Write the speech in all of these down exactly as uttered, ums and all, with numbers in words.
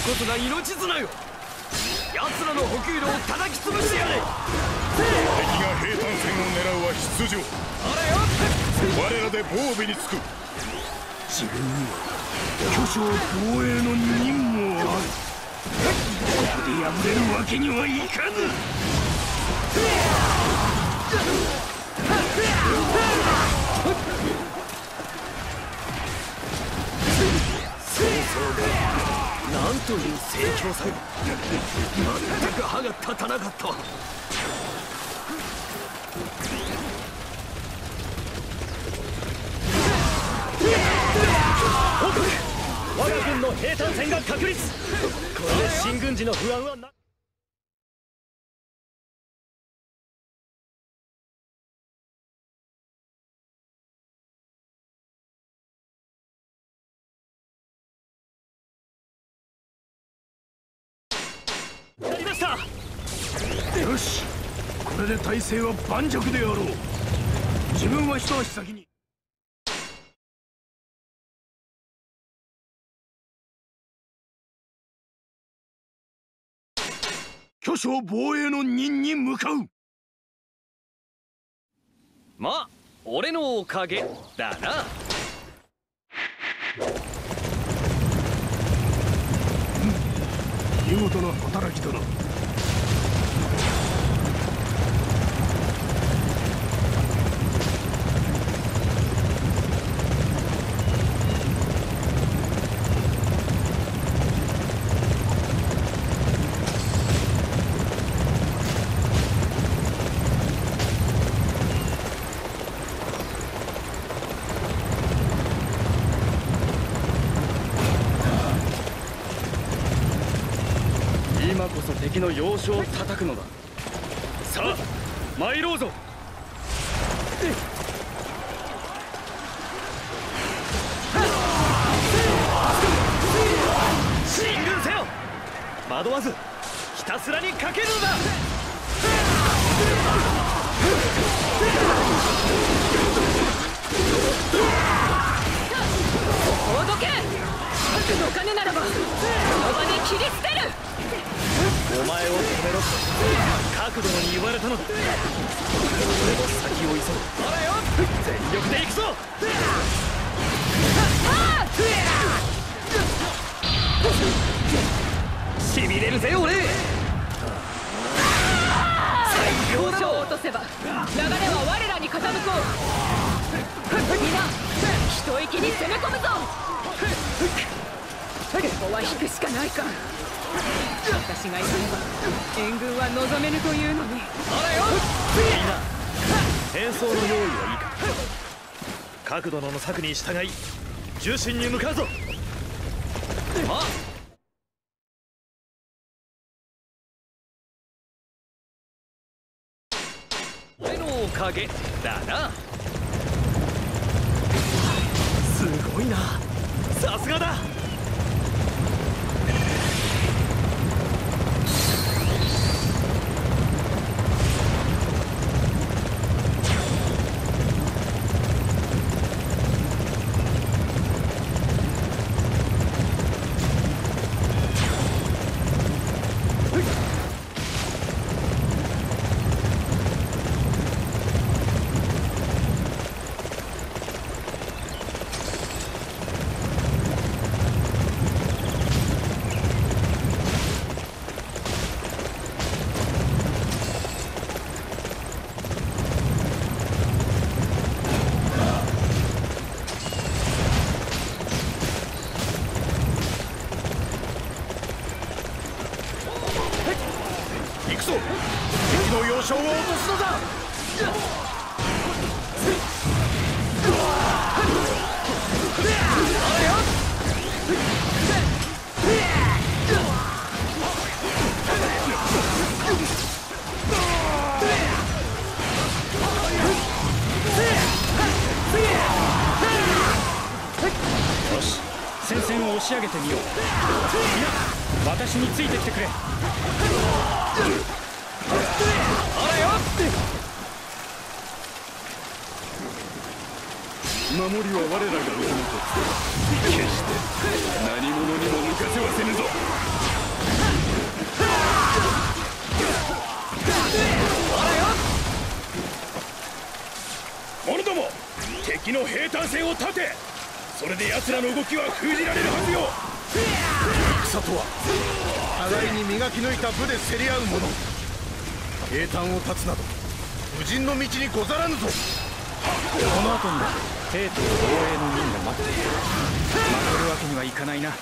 こそが命綱よ。奴らの補給路を叩き潰してやれ。 敵が兵隊戦を狙うは必定。我らで防備につく。 自分には巨匠防衛の任務ある。ここで敗れるわけにはいかぬ。 なんという盛況さよ。全く歯が立たなかったわ。我が軍の兵隊戦が確立。これで新軍事の不安はな。やりました。 よし、これで体制は盤石であろう。自分は一足先に。巨匠防衛の任に向かう。 まあ俺のおかげだな。 見事な働きだな。 今こそ敵の要所を叩くのだ。さあ参ろうぞ。進軍せよ。惑わずひたすらにかけるのだ。 ほどけ。どかぬならばこの場で切り捨てる。 お前を止めろと角度に言われたのだ。俺も先を急ぐ。あらよ、全力で行くぞ。しびれるぜ俺。最高だろ。 落とせば流れは我らに傾こう。皆一息に攻め込むぞ。ここは引くしかないか。私がいれば援軍は望めぬというのに。 あらよ、みんな戦争の用意はいいか。角度の策に従い重心に向かうぞ。あっ、俺のおかげだな。すごいな、さすがだ。行くぞ。敵の要衝を落とすのだ。よし、戦線を押し上げてみよう。皆私についてきてくれ。あらよ。 守りは我らが受け持とう。決して何者にも抜かせはせぬぞ。 断線を立て、それで奴らの動きは封じられるはずよ。 戦とは互いに磨き抜いた武で競り合うもの。平坦を断つなど無人の道にござらぬぞ。 この後に帝都防衛の任が待っている。負けるわけにはいかないな。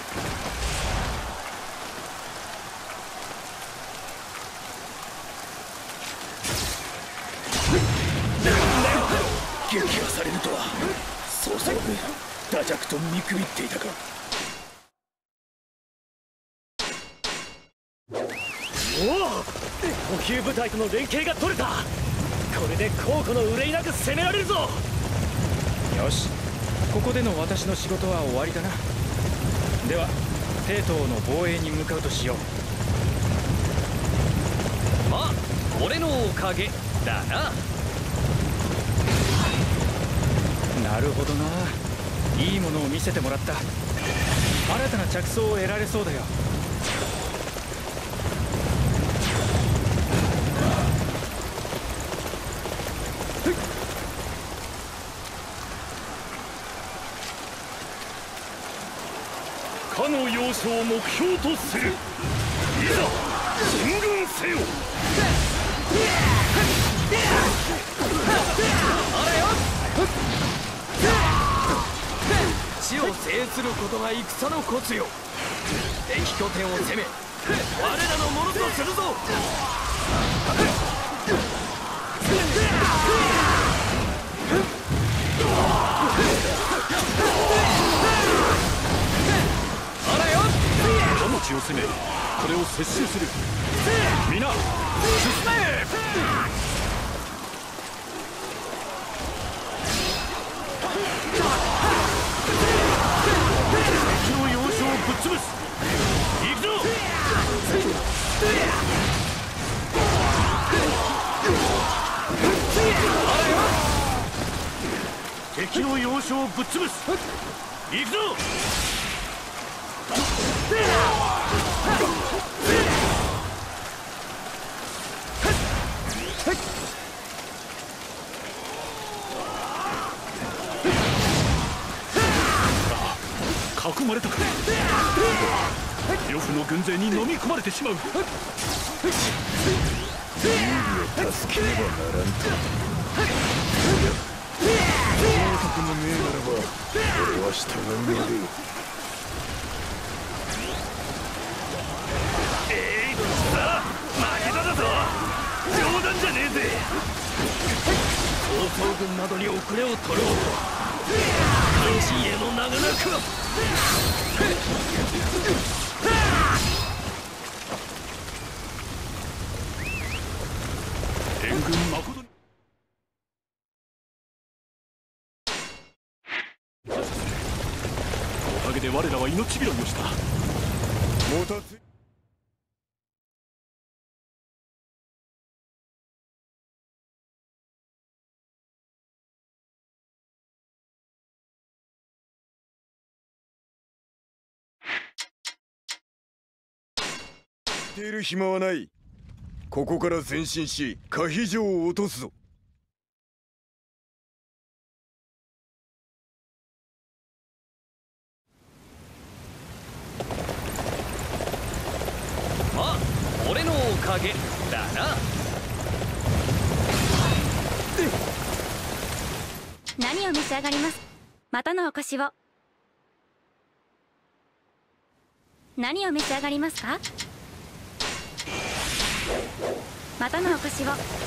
撃破されるとは、そうそう打弱と見くびっていたか。 おお、補給部隊との連携が取れた。これで後顧の憂いなく攻められるぞ。 よし、ここでの私の仕事は終わりだな。では帝都の防衛に向かうとしよう。 まあ俺のおかげだな。 なるほどな。いいものを見せてもらった。新たな着想を得られそうだよ。 かの要所を目標とする。いざ進軍せよ。あれよ、地を制することが戦のコツよ。敵拠点を攻め、我らのものとするぞ。あらよ、どの地を攻め、これを接収する。皆進め。敵の要所をぶっ潰す。行くぞ。敵の要所をぶっ潰す。行くぞ。囲まれたか。呂布の軍勢に飲み込まれてしまう。 ユーリを助けねばならんと。王徳の命ならば俺は従うので。 えい、さあ負けただぞ。冗談じゃねえぜ。曹操軍などに遅れを取ろうと関心への長らくは。援軍誠におかげで我らは命拾いをした。 もたつている暇はない。ここから前進し可否城を落とすぞ。 まあ俺のおかげだな。 何を召し上がります？またのお越しを。何を召し上がりますか？またのお越しを。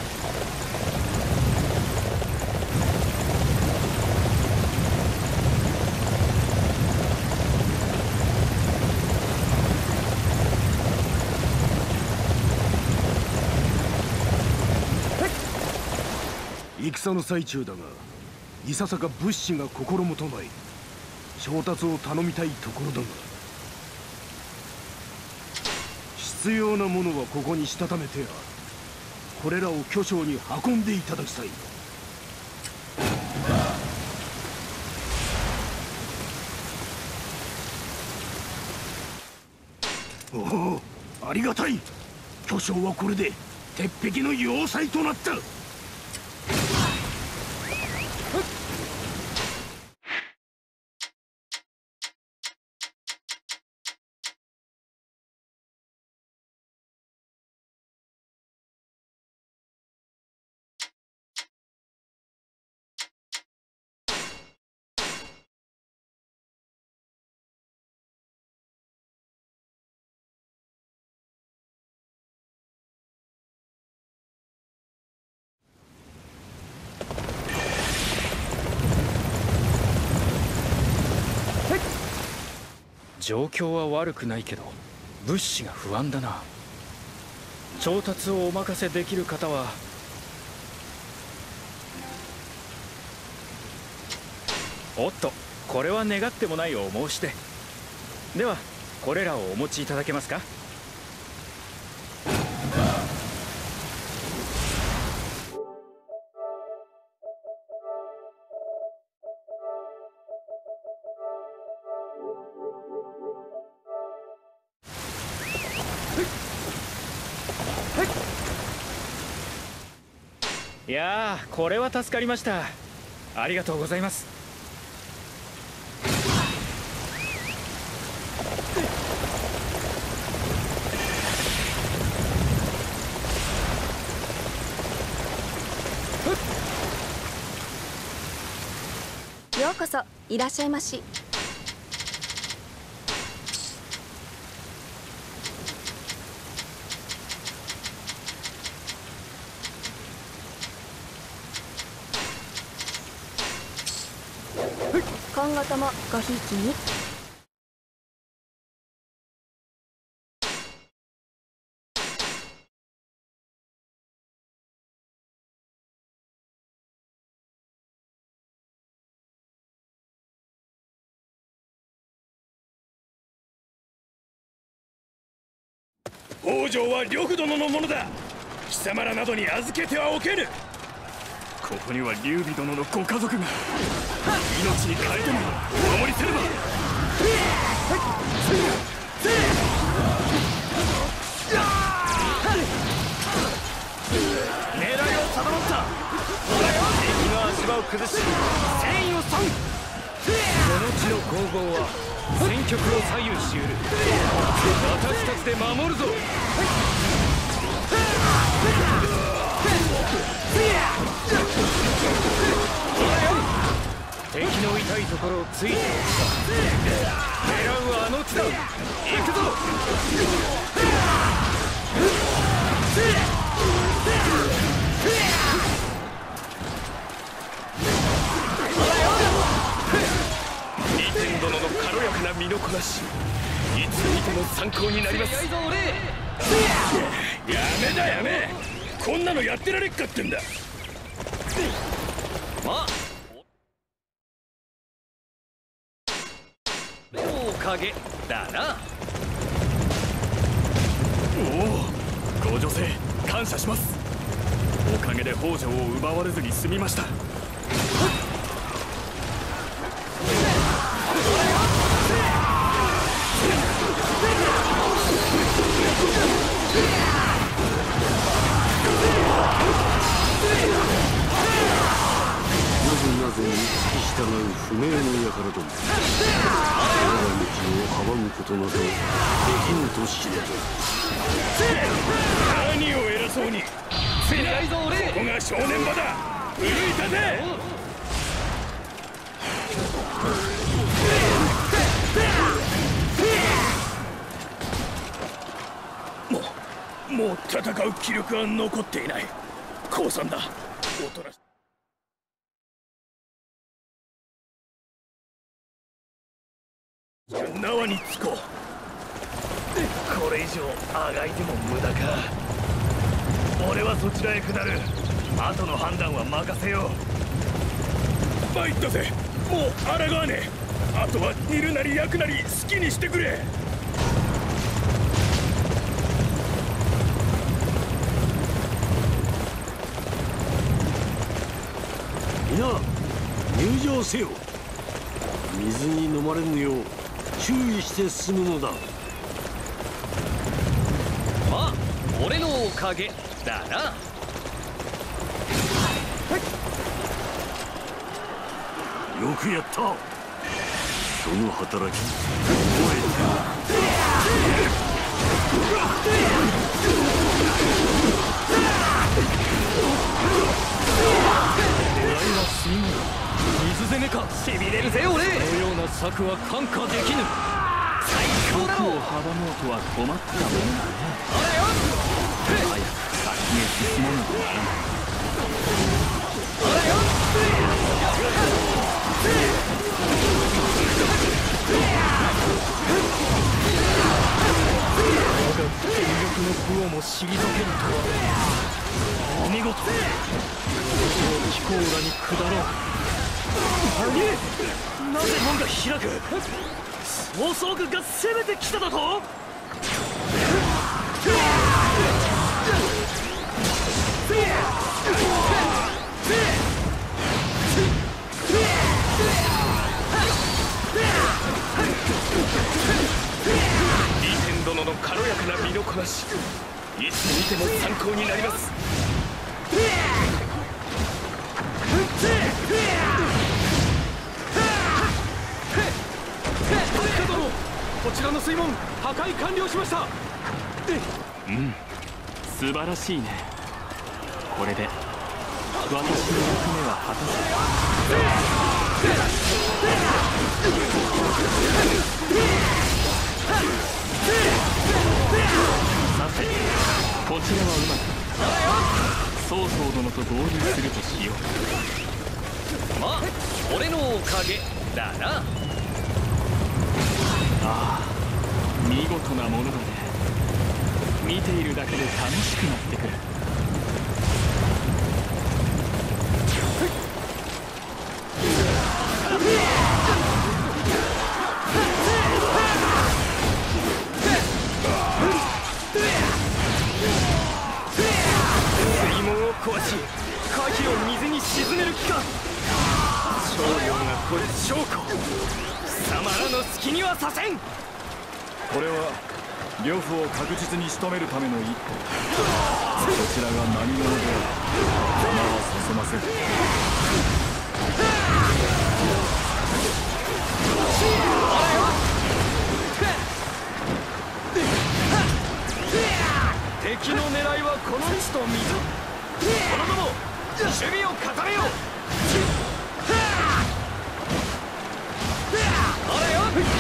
戦の最中だが、いささか物資が心もとない。調達を頼みたいところだが、必要なものはここにしたためてある。これらを巨匠に運んでいただきたい。おお、ありがたい。巨匠はこれで鉄壁の要塞となった。 状況は悪くないけど物資が不安だな。調達をお任せできる方は。おっと、これは願ってもないお申し出。ではこれらをお持ちいただけますか。いやー、これは助かりました。ありがとうございます。 ようこそいらっしゃいまし。今後ともごひいきに。 北条は呂布殿のものだ。貴様らなどに預けてはおけぬ。ここには劉備殿のご家族が。命に代えてもお守りせねば。狙いを定まった。敵の足場を崩し戦意を損。この地の攻防は戦局を左右しうる。私たちで守るぞ。敵の痛いところをついておくか。狙うあの地だ。行くぞ。二天殿の軽やかな身のこなし、いつ見ても参考になります。やめだやめ。こんなのやってられっかってんだ。まあおかげだな。おお、ご女性感謝します。おかげで北条を奪われずに済みました。 なぜに付き従う不明の輩ども。我が道を阻むことなどできぬと知れ。 何を偉そうに。せやいぞ俺。ここが正念場だ。奮い立て。もうもう戦う気力は残っていない。降参だ。おとなし縄につこう。これ以上あがいても無駄か。俺はそちらへ下る。後の判断は任せよう。参ったぜ。もう抗わねえ。あとは煮るなり焼くなり好きにしてくれ。 皆入場せよ。水に飲まれぬよう注意して進むのだ。 まあ俺のおかげだな。 よくやった。その働き覚えてる。 狙いは死に物。水攻めか。しびれるぜ俺。このような策は看過できぬ。最高だろ。僕を阻もうとは困ったもんだね。あれよ。早く先へ進まぬとならない。あれよ。 全力の武をも退けるとはお見事。気候裏に下ろう。何？なぜ門が開く？妄想軍が攻めてきただと？リーテン殿の軽やかな身のこなし、いつ見ても参考になります。殿、こちらの水門破壊完了しました。うん、素晴らしいね。これで私の役目は果たせ。さて、こちらはうまく曹操殿と合流するとしよう。まあ俺のおかげだな。ああ、見事なものだね。見ているだけで楽しくなってくる。水門を壊し火器を水に沈める気か。少量がこれ証拠。貴様らの隙にはさせん。 これは呂布を確実に仕留めるための一歩。そちらが何者である邪魔はさせません。敵の狙いはこの地と水。このども守備を固めよう。あれよ。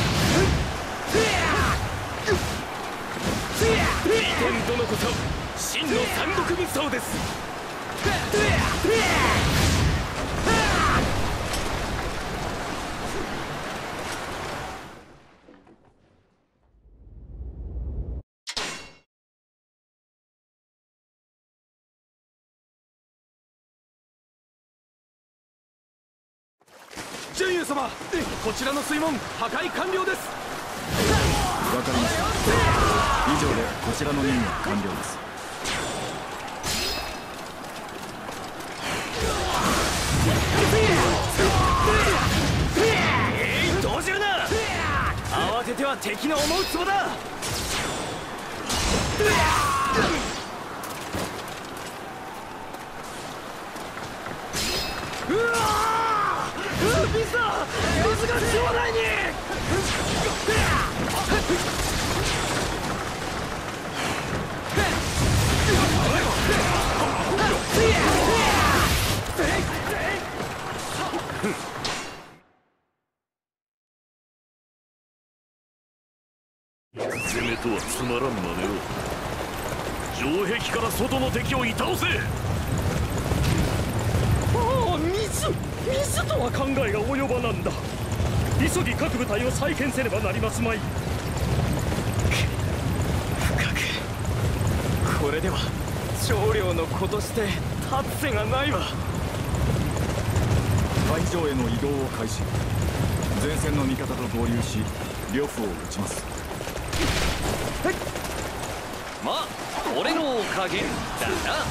リーテン殿こそ真の三国無双です。ジェイエ様、こちらの水門破壊完了です。 わかりました。以上でこちらの任務は完了です。 えい、動じるな。慌てては敵の思うつぼだ。うわー、水だ。水が城内に。 攻めとはつまらんまねを。城壁から外の敵をい倒せ。 ああ、水水とは考えが及ばなんだ。急ぎ各部隊を再建せねばなりますまい。深くこれでは少量の子として立つ瀬がないわ。 会場への移動を開始。前線の味方と合流し呂布を撃ちます。 まあ俺のおかげだな。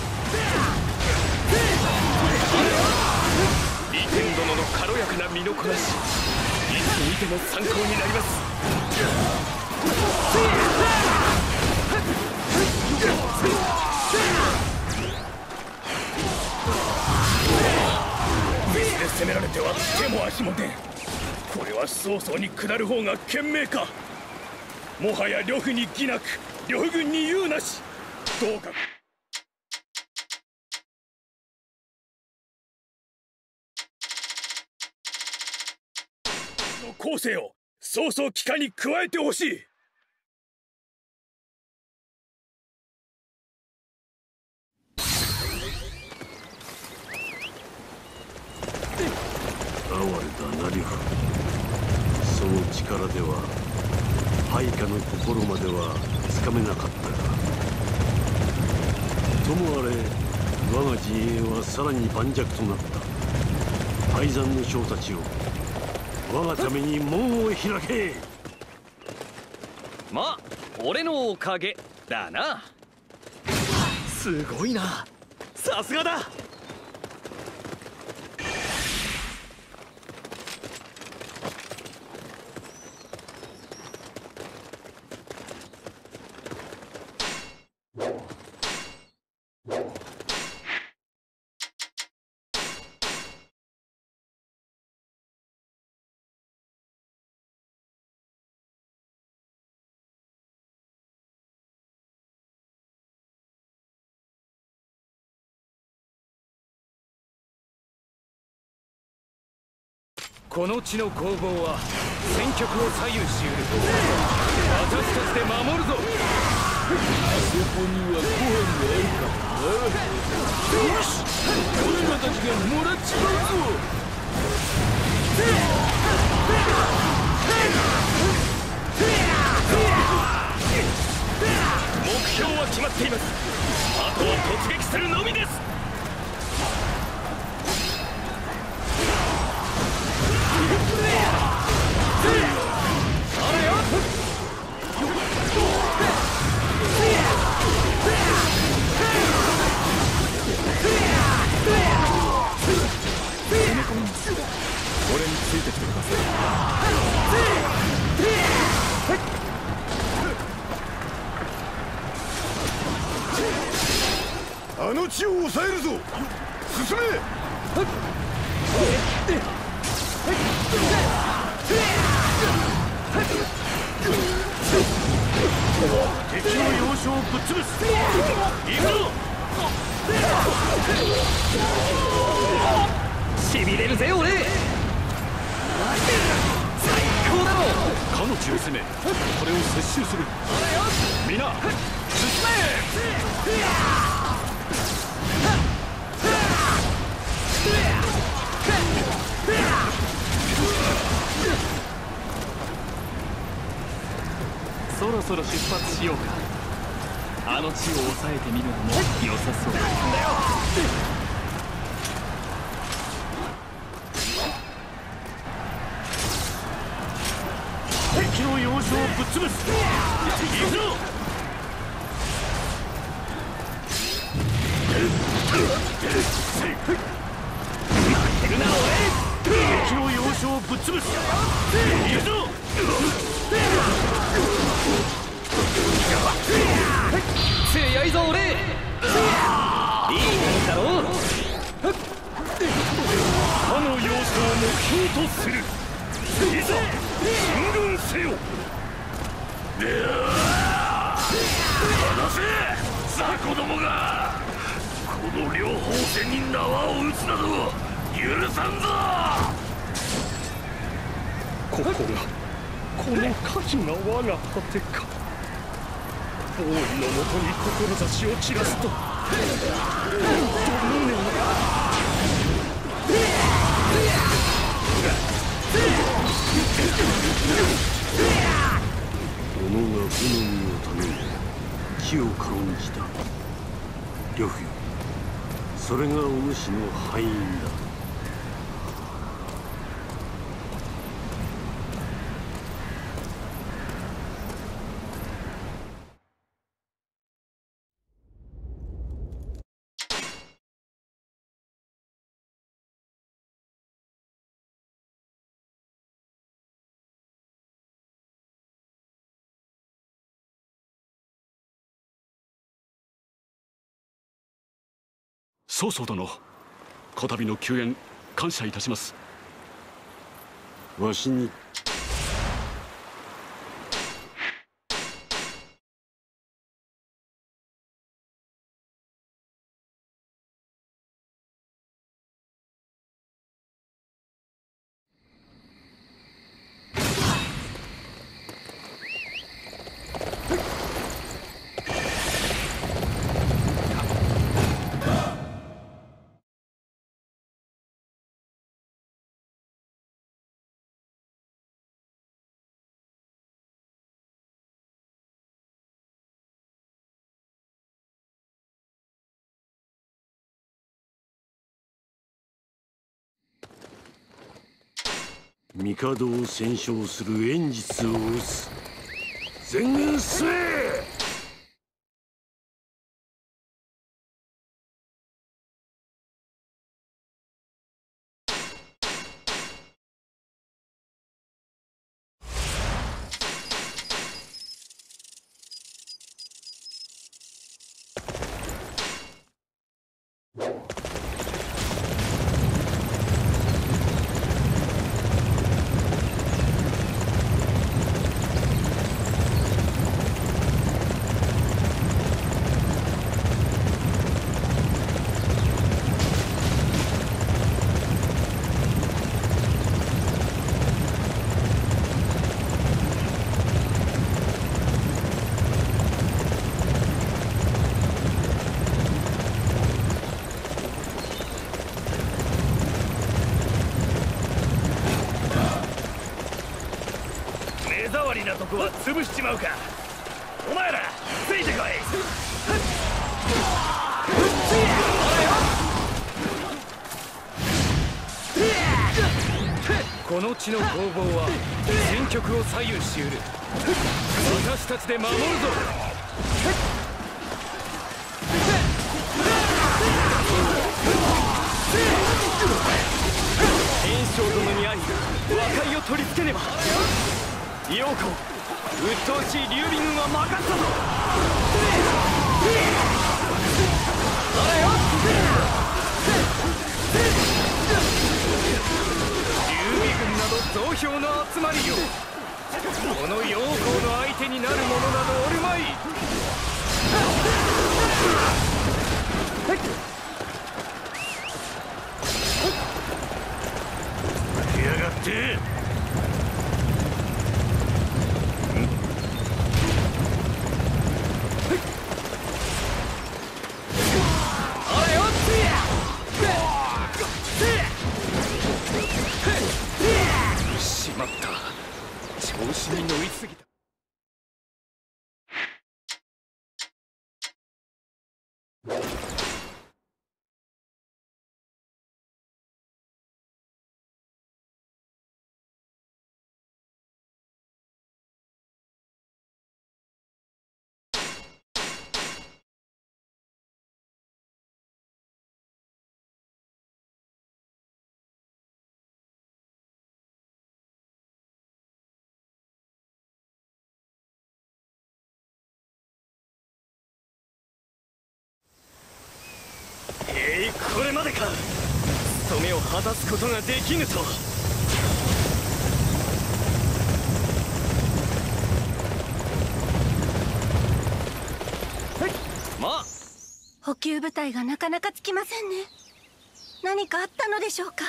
リーテン殿の軽やかな身のこなし、いつ見ても参考になります。水で攻められては手も足も出ん。これは曹操に下る方が賢明か。もはや呂布に義なく、呂布軍に勇なし。どうかの攻勢を曹操機下に加えてほしい。 哀れだな呂布。その力では配下の心まではつかめなかったが、ともあれ我が陣営はさらに盤石となった。敗残の将たちを我がために門を開け。 まあ俺のおかげだな。 すごいな、さすがだ。 この地の攻防は戦局を左右しうる。私たちで守るぞ。 あそこにはご飯があるからな。よし、俺らたちがもらっちまうぞ。 目標は決まっています。あとは突撃するのみです。 俺についてきてください。 あの地を抑えるぞ。進め。 敵の要所をぶっ潰す。行くぞ。 しびれるぜ俺。最高だろ。 かの地を攻め、これを接収する。みんな進め。 そろそろ出発しようか。あの地を抑えてみるのも良さそうだ。 敵の要所をぶっ潰す。行くぞ。敵の要所をぶっ潰す。行くぞ。 強いぞ俺。いいだろう。 他の要素を目標とする。いざ進軍せよ。 離せザコどもが。この両方戦に縄を打つなど許さんぞ。 ここがこの可否な我が果てか。王位のもとに志を散らすとど無念が。 己が武の身のために死を軽んじた呂布よ。それがお主の敗因だ。 曹操殿、こたびの救援感謝いたします。 わしに帝を戦勝する演術を打つ。全軍進め。 なとこは潰しちまうか。お前らついてこい。 この地の攻防は戦局を左右しうる。私たちで守るぞ。炎章殿に会い和解を取り付けねば。陽子、鬱陶しい劉備軍は任せたぞ。劉備軍など増票の集まりよ。この陽子の相手になる者などおるまい。 来やがって。 しまった。調子に乗りすぎた。 えい、これまでか。 務めを果たすことができぬと。まあ補給部隊がなかなかつきませんね。何かあったのでしょうか。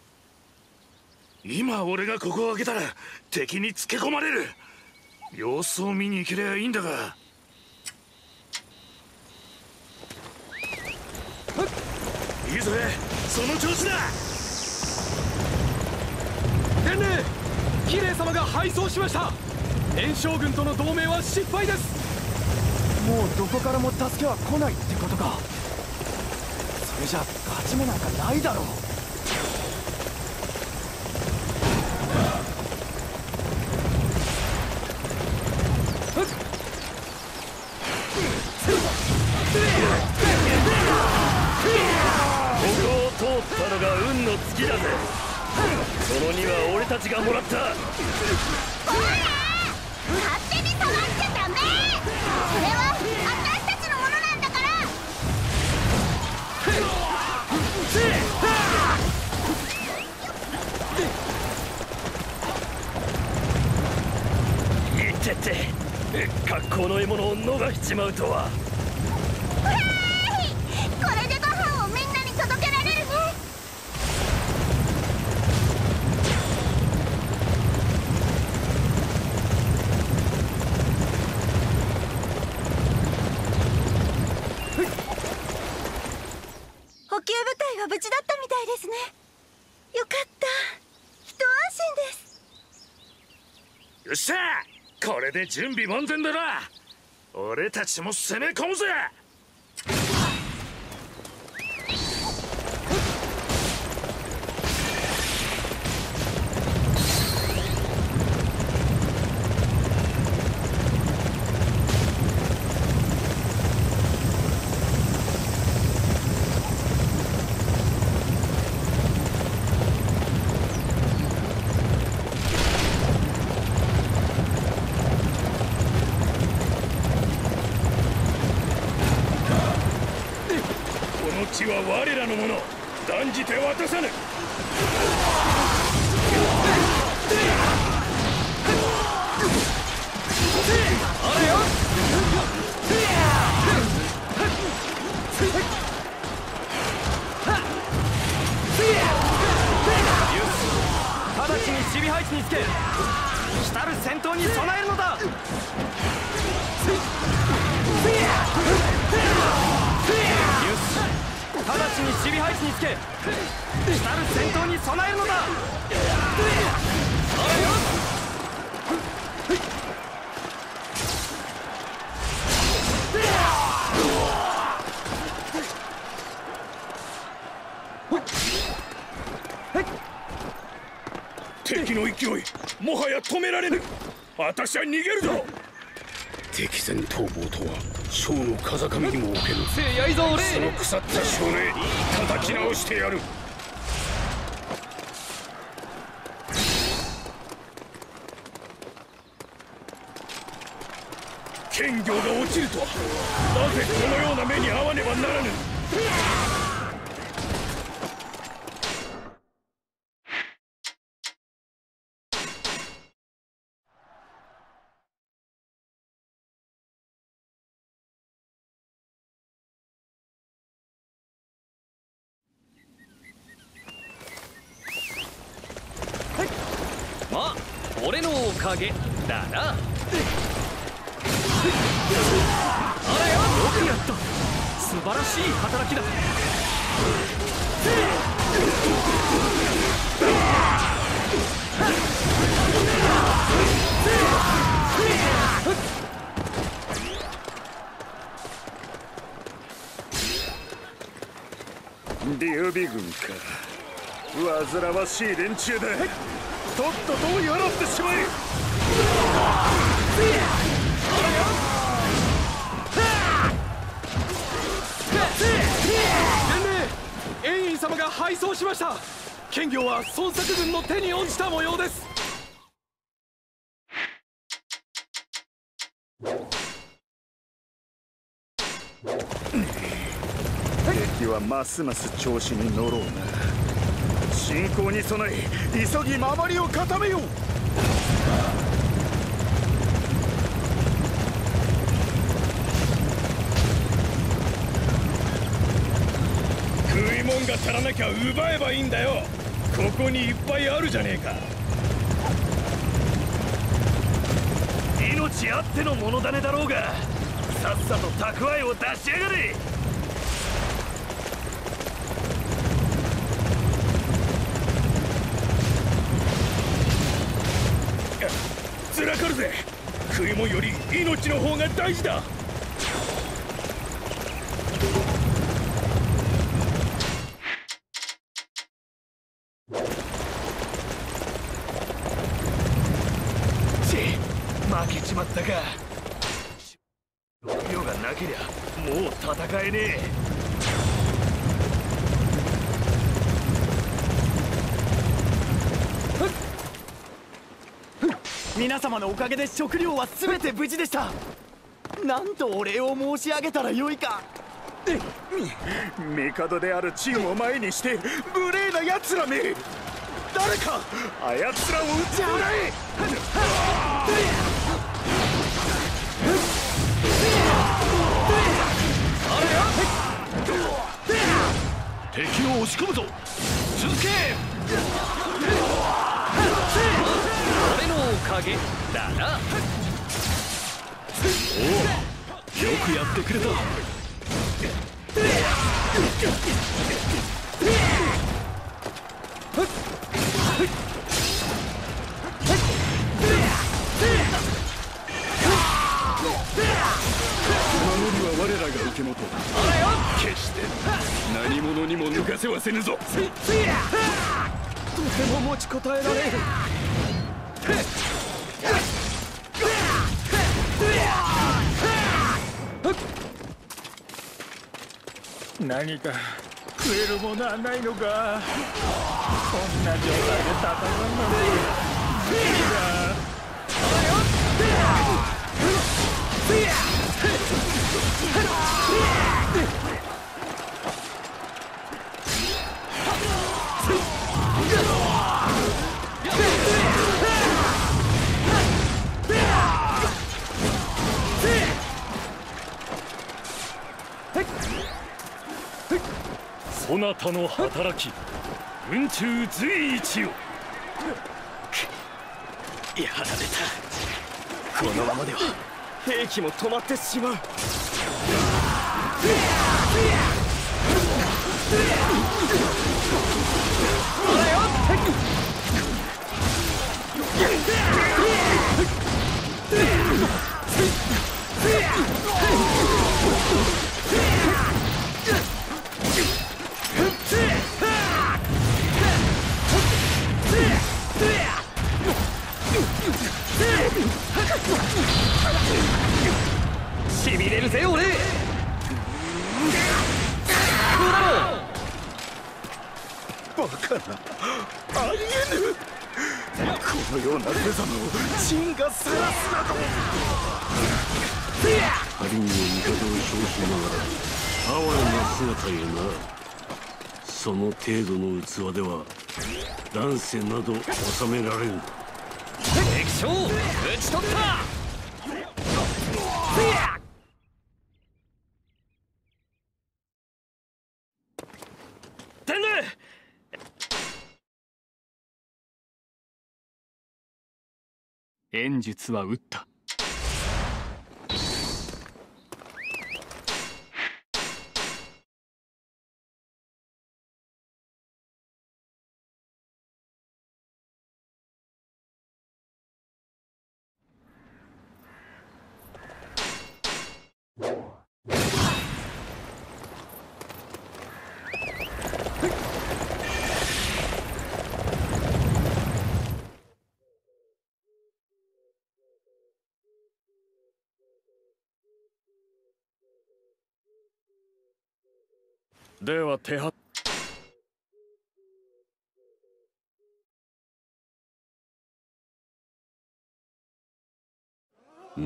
今俺がここを開けたら敵につけ込まれる。様子を見に行けりゃいいんだが。いいぜ、その調子だ。 天霊、キレイ様が敗走しました。炎章軍との同盟は失敗です。 もうどこからも助けは来ないってことか。それじゃ勝ち目なんかないだろう。 通ったのが運の尽きだぜ。そのには俺たちがもらった。 ほら、勝手に触っちゃダメ。それは私たちのものなんだから。 いってって格好の獲物を逃しちまうとは。 これでご飯をみんなに届けられるね。補給部隊は無事だったみたいですね。よかった。一安心です。 よっしゃ、これで準備万全だな。俺たちも攻め込むぜ。 命は我らのもの、断じて渡さぬ。 あれよ。直ちに守備配置につけ、来る戦闘に備えるのだ。よし、直ちに守備配置につけ、来る戦闘に備えるのだ。あれよ。 敵の勢い、もはや止められぬ。私は逃げるぞ。敵前逃亡とは将の風上にも置けぬ。 せいやいぞ俺。 その腐った将令、叩き直してやる。剣行が落ちるとは、なぜこのような目に遭わねばならぬ。 まあ俺のおかげだな。あれよ、よくやった。素晴らしい働きだ。 劉備軍か。煩わしい連中だ。とっとと追い払ってしまえ。 伝令、燕院様が敗走しました。剣行は孫作軍の手に落ちた模様です。 敵はますます調子に乗ろうな。進行に備え、急ぎ周りを固めよう。食い物が足らなきゃ奪えばいいんだよ。ここにいっぱいあるじゃねえか。 命あっての物種だろうが、さっさと蓄えを出しやがれ。 ずらかるぜ。食い物より命の方が大事だ。 ち負けちまったか。食料がなけりゃもう戦えねえ。 皆様のおかげで食料は全て無事でした。なんとお礼を申し上げたらよいか。 帝であるチンを前にして無礼な奴らめ。誰かあやつらを撃ち払え。 敵を押し込むぞ。続け。俺のおかげだな。おお、よくやってくれた。 守りは我らが受け持とう。 決して何者にも抜かせはせぬぞ。 とても持ちこたえられる。 何か食えるものはないのか。こんな状態で戦うなんて無理だ。 そなたの働き雲中随一よ。 やられた。このままでは兵器も止まってしまう。しびれるぜ俺。こうだろう。 バカな、ありえぬ。このような無様を陳がさらすなど。 仮にも帝を称しながら哀れな姿よな。その程度の器では乱世など収められん。 敵将討ち取った。 天霊。 演術は打った。 では手はうん。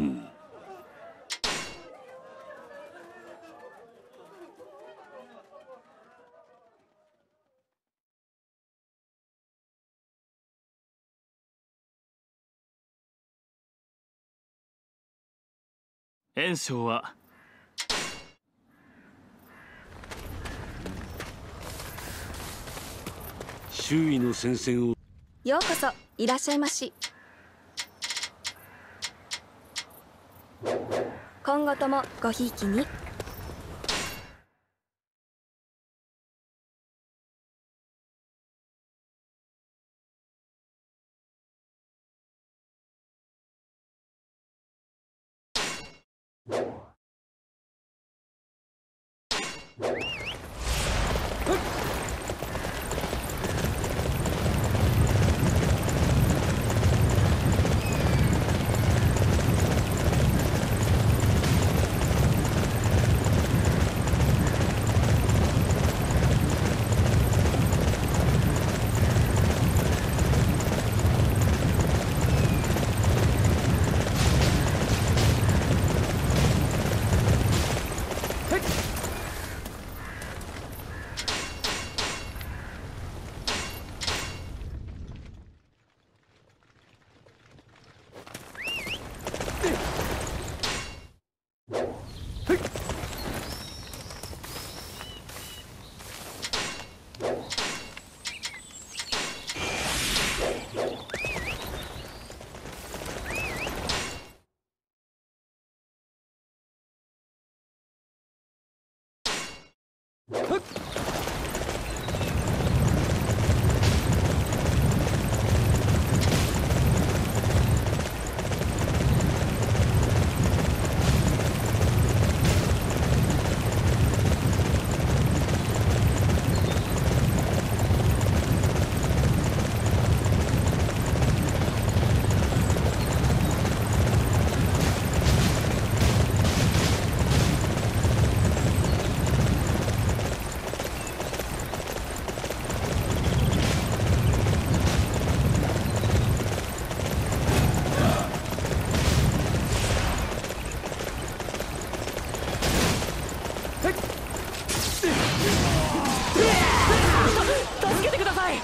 袁紹は周囲の戦線を。 ようこそいらっしゃいまし。今後ともごひいきに。 助けてください。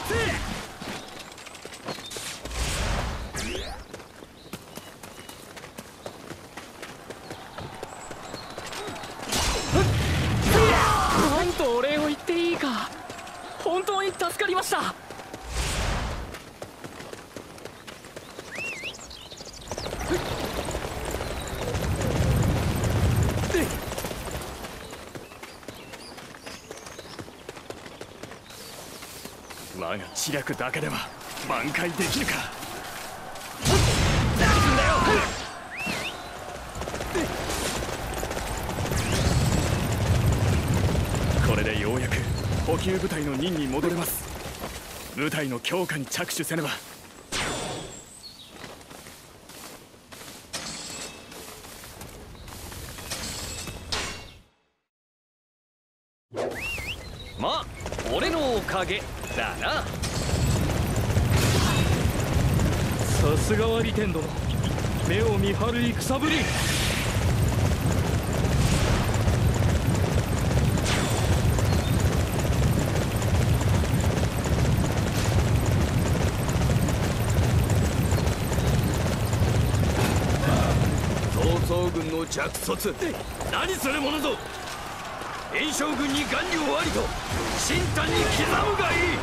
本当に助かりました。我が知略だけでは挽回できるか。何すんだよ。これでようやく補給部隊の任に戻れます。部隊の強化に着手せねば。まあ俺のおかげだな。 さすがは利天殿、目を見張る戦ぶり。 曹操軍の着卒、何するものぞ。袁紹軍に眼慮ありと新丹に刻むがいい。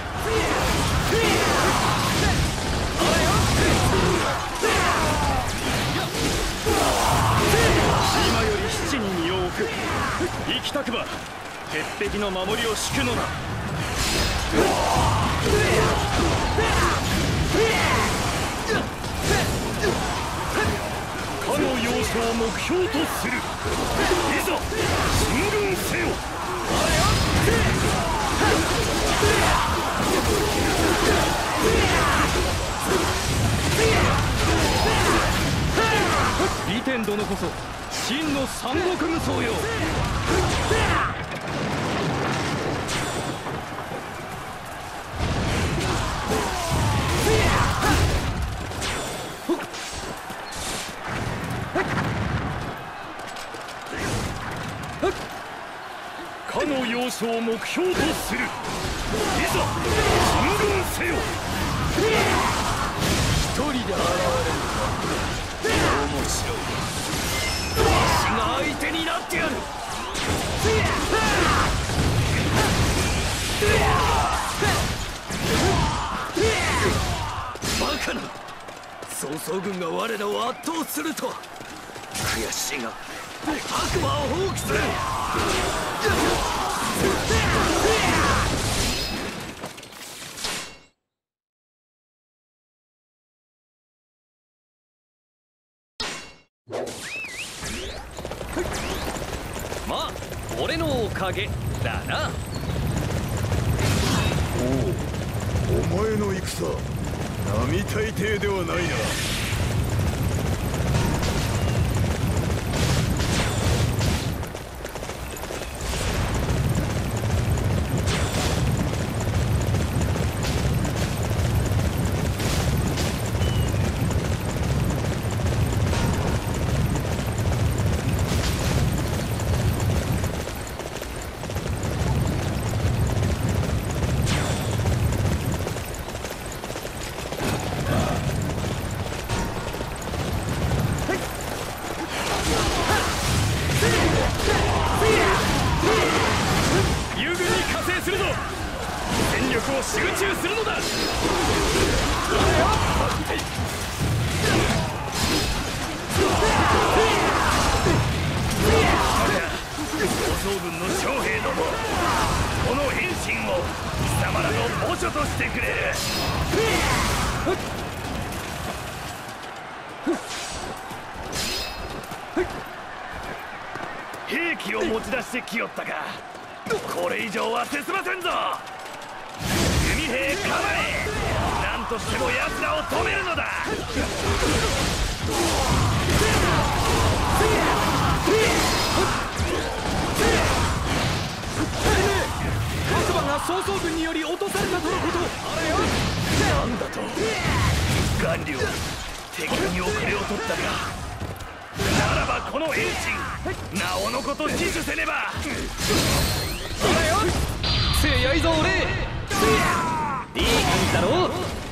今より七に身を置く。行きたくば鉄壁の守りを敷くのだ。かの要所を目標とする。いざ進軍せよ。利天殿こそ真の三国無双よ。かの要所を目標とする。いざ進軍せよ。 一人で現れるか。面白い。私が相手になってやる。バカな。曹操軍が我らを圧倒するとは。悔しいが悪魔を放棄する。 まあ俺のおかげだな。 おお前の戦並大抵ではないな。 集中するのだ。曹操軍の将兵ども、この変身を貴様らの墓所としてくれる。兵器を持ち出してきよったか。これ以上は進ませんぞ。弓兵構え、何としても奴らを止めるのだ。 各馬が曹操軍により落とされたとのこと。あれよ、 なんだと。眼慮、敵に遅れを取ったか。ならばこの遠心、なおのこと自首せねば。 あれよ、強いぞ俺。いい感じだろう。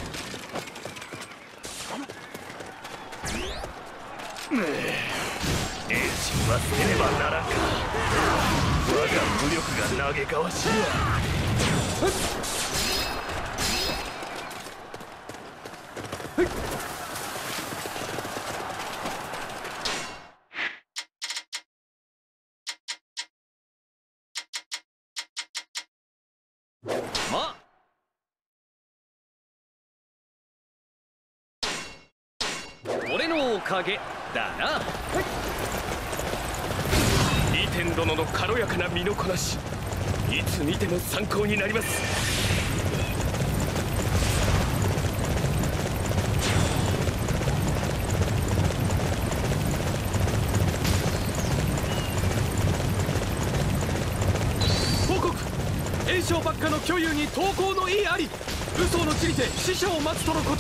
遠心は捨てねばならんか。我が無力が嘆かわしいわ。 まあ俺のおかげだな。リテン殿の軽やかな身のこなし、いつ見ても参考になります。報告、炎症ばっかの巨竜に投降の意あり。嘘の地にて死者を待つとのこと。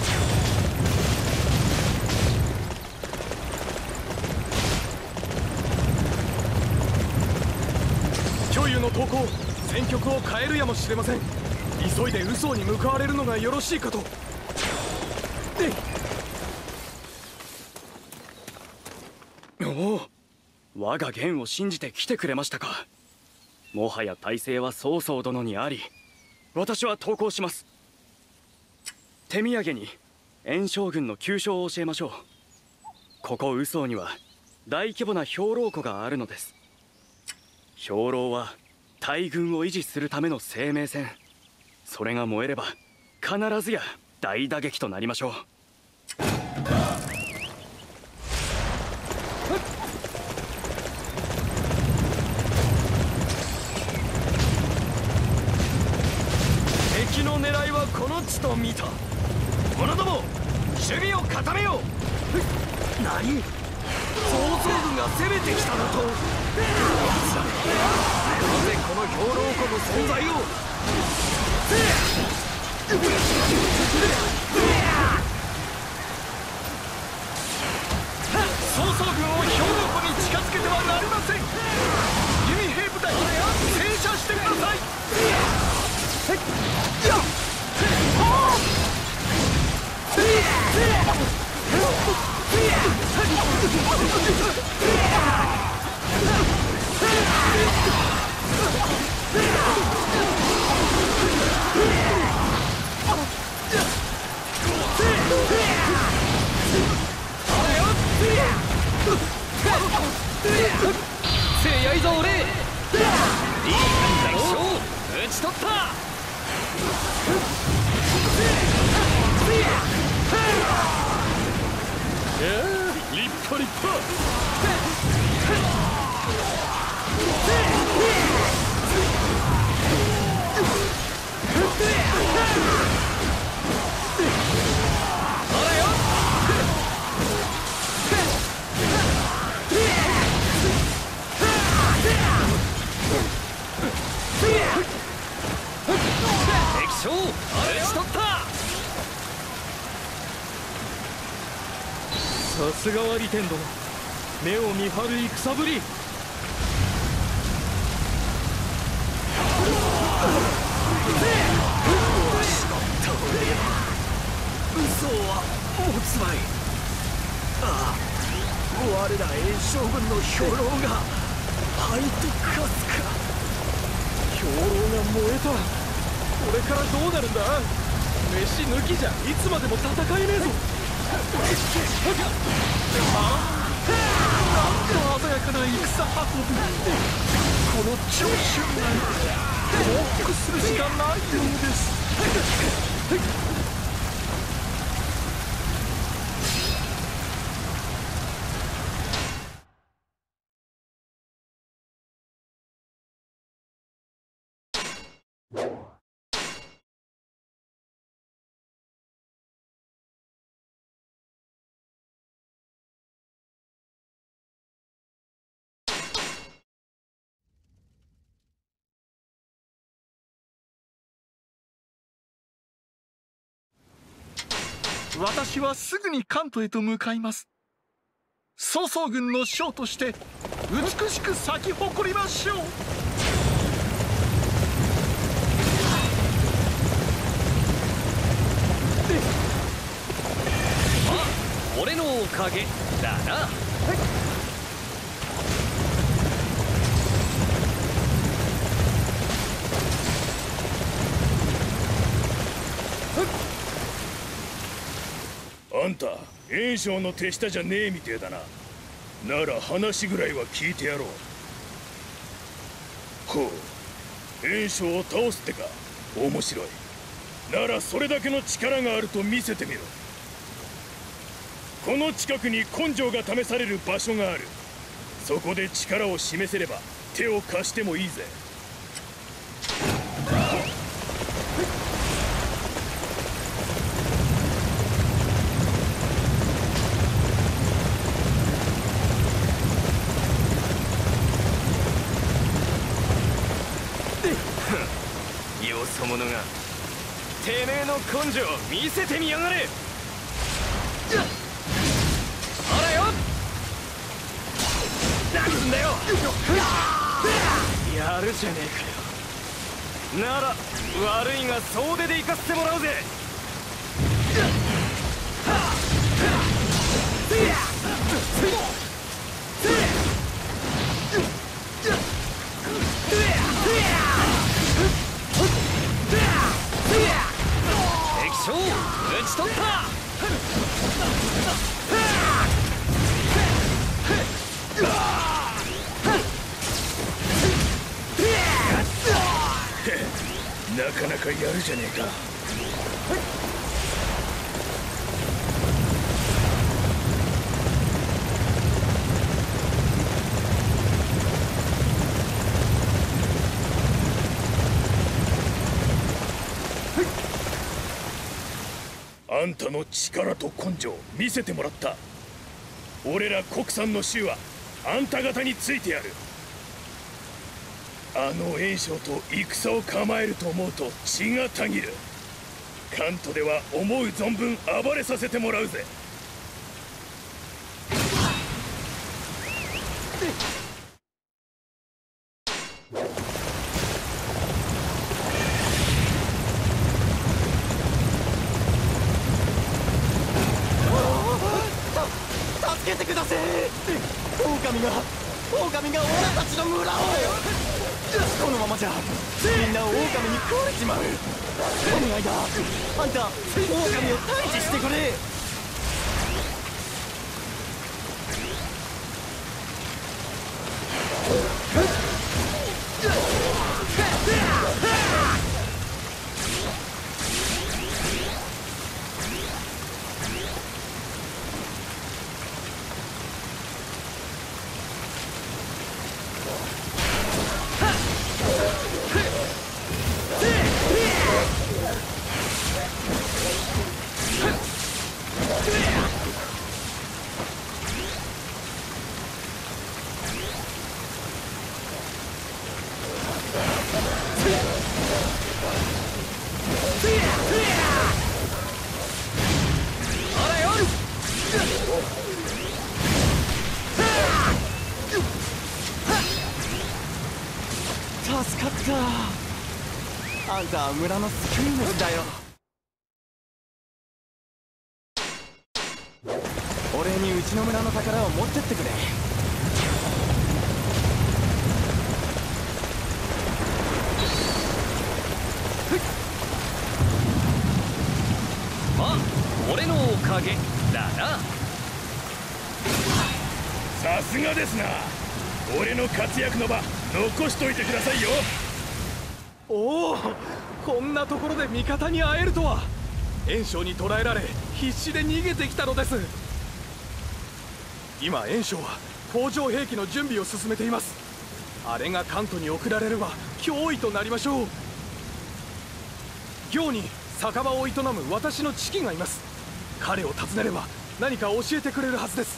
巨竜の投降、戦局を変えるやもしれません。急いで嘘に向かわれるのがよろしいかと。おお、我が元を信じて来てくれましたか。もはや大勢は曹操殿にあり、私は投降します。手土産に袁将軍の急所を教えましょう。ここ宇曹には大規模な兵糧庫があるのです。兵糧は大軍を維持するための生命線。それが燃えれば必ずや大打撃となりましょう。敵の狙いはこの地と見た。者ども、守備を固めよう。何？曹操軍が攻めてきたのと。なぜこの兵糧庫の存在を。曹操軍を兵糧庫に近づけてはなりません。弓兵部隊、停車してください。せやいぞ俺。いい感じだ。討ち取った。いやー、立派立派。敵将討ち取った。さすがは利天殿、目を見張る戦ぶり。嘘は持つまい。ああ、我ら袁将軍の兵糧が灰と化すか。兵糧が燃えた。これからどうなるんだ。飯抜きじゃいつまでも戦えねえぞ。ああ、なんと鮮やかな戦運び。この長州に降伏するしかないようです。私はすぐに関東へと向かいます。曹操軍の将として美しく咲き誇りましょう。あ、俺のおかげだな。 んた袁紹の手下じゃねえみてえだな。なら話ぐらいは聞いてやろう。ほう、袁紹を倒すってか。面白い。ならそれだけの力があると見せてみろ。この近くに根性が試される場所がある。そこで力を示せれば手を貸してもいいぜ。 よそ者がてめえの根性を見せてみやがれ。ほらよ、なんつんだよ。やるじゃねえかよ。なら悪いが総出で行かせてもらうぜ。敵将討ち取った。 なかなかやるじゃねえか。あんたの力と根性見せてもらった。俺ら国産の衆はあんた方についてやる。あの袁紹と戦を構えると思うと血がたぎる。関東では思う存分暴れさせてもらうぜ。 助けてください。狼が狼が俺たちの村を。このままじゃみんな狼に食われちまう。お願いだ、あんた狼を退治してくれ。助かった。あんたは村の救い主だよ。お礼にうちの村の宝を持ってってくれ。 あ、俺のおかげだな。 さすがですな。俺の活躍の場残しといてくださいよ。 おお、こんなところで味方に会えるとは。袁紹に捕らえられ必死で逃げてきたのです。今袁紹は工場兵器の準備を進めています。あれが関東に送られれば脅威となりましょう。行に酒場を営む私の知己がいます。彼を訪ねれば何か教えてくれるはずです。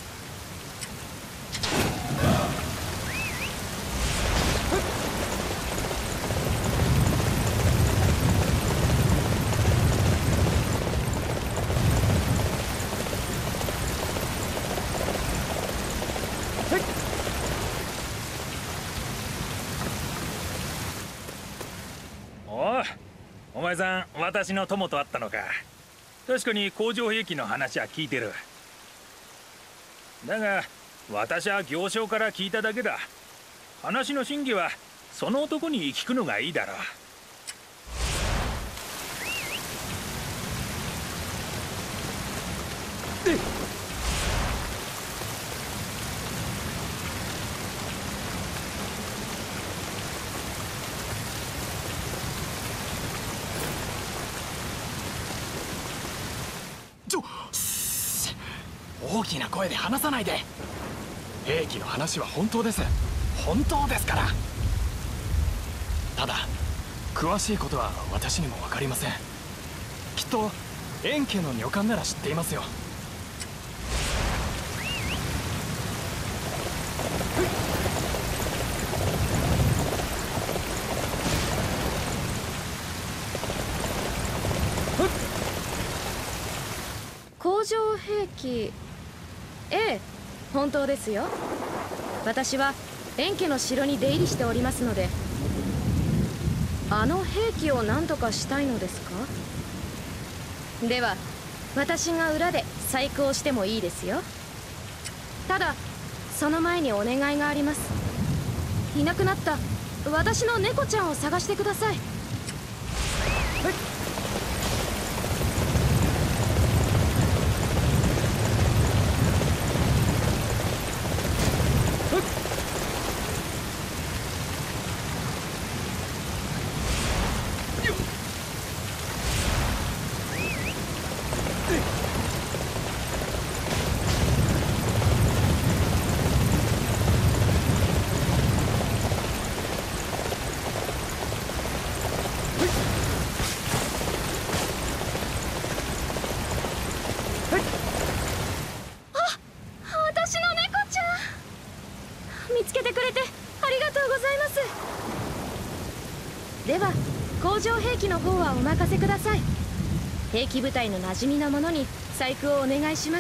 お前さん、私の友と会ったのか。確かに工場兵器の話は聞いてる。だが私は行商から聞いただけだ。話の真偽はその男に聞くのがいいだろう。 ちょ大きな声で話さないで。兵器の話は本当です。本当ですから。ただ詳しいことは私にも分かりません。きっと円家の女官なら知っていますよ。 工場兵器、ええ、本当ですよ。私は円家の城に出入りしておりますので。あの兵器を何とかしたいのですか？では私が裏で細工をしてもいいですよ。ただその前にお願いがあります。いなくなった私の猫ちゃんを探してください。では工場兵器の方はお任せください。兵器部隊の馴染みの者に細工をお願いします。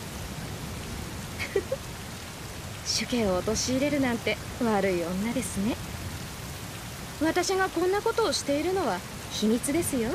主家を陥れるなんて悪い女ですね。私がこんなことをしているのは秘密ですよ。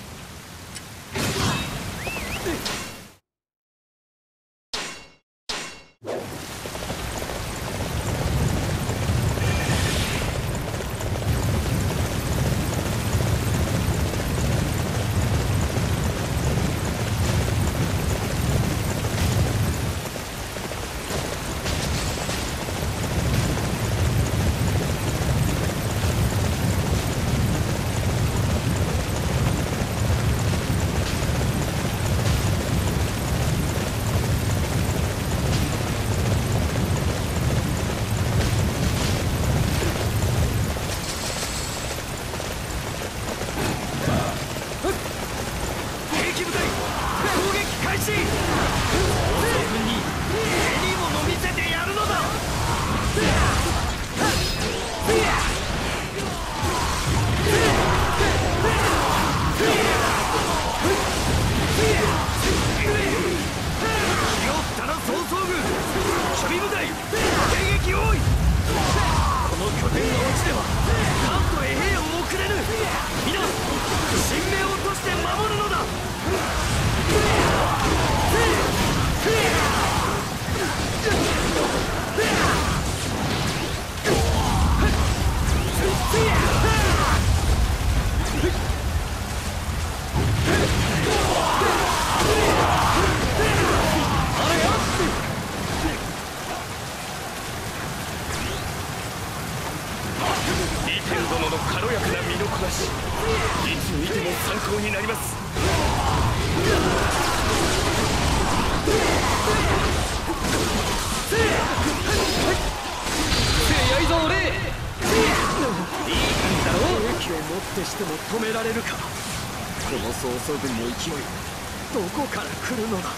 曹軍の勢いどこから来るのだ。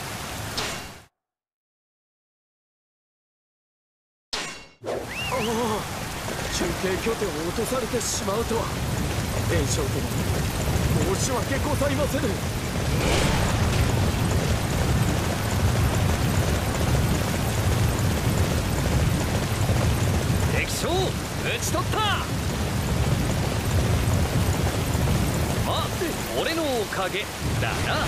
ああ、中継拠点を落とされてしまうとは。袁紹殿、申し訳ございませぬ。敵将討ち取った。俺のおかげだな。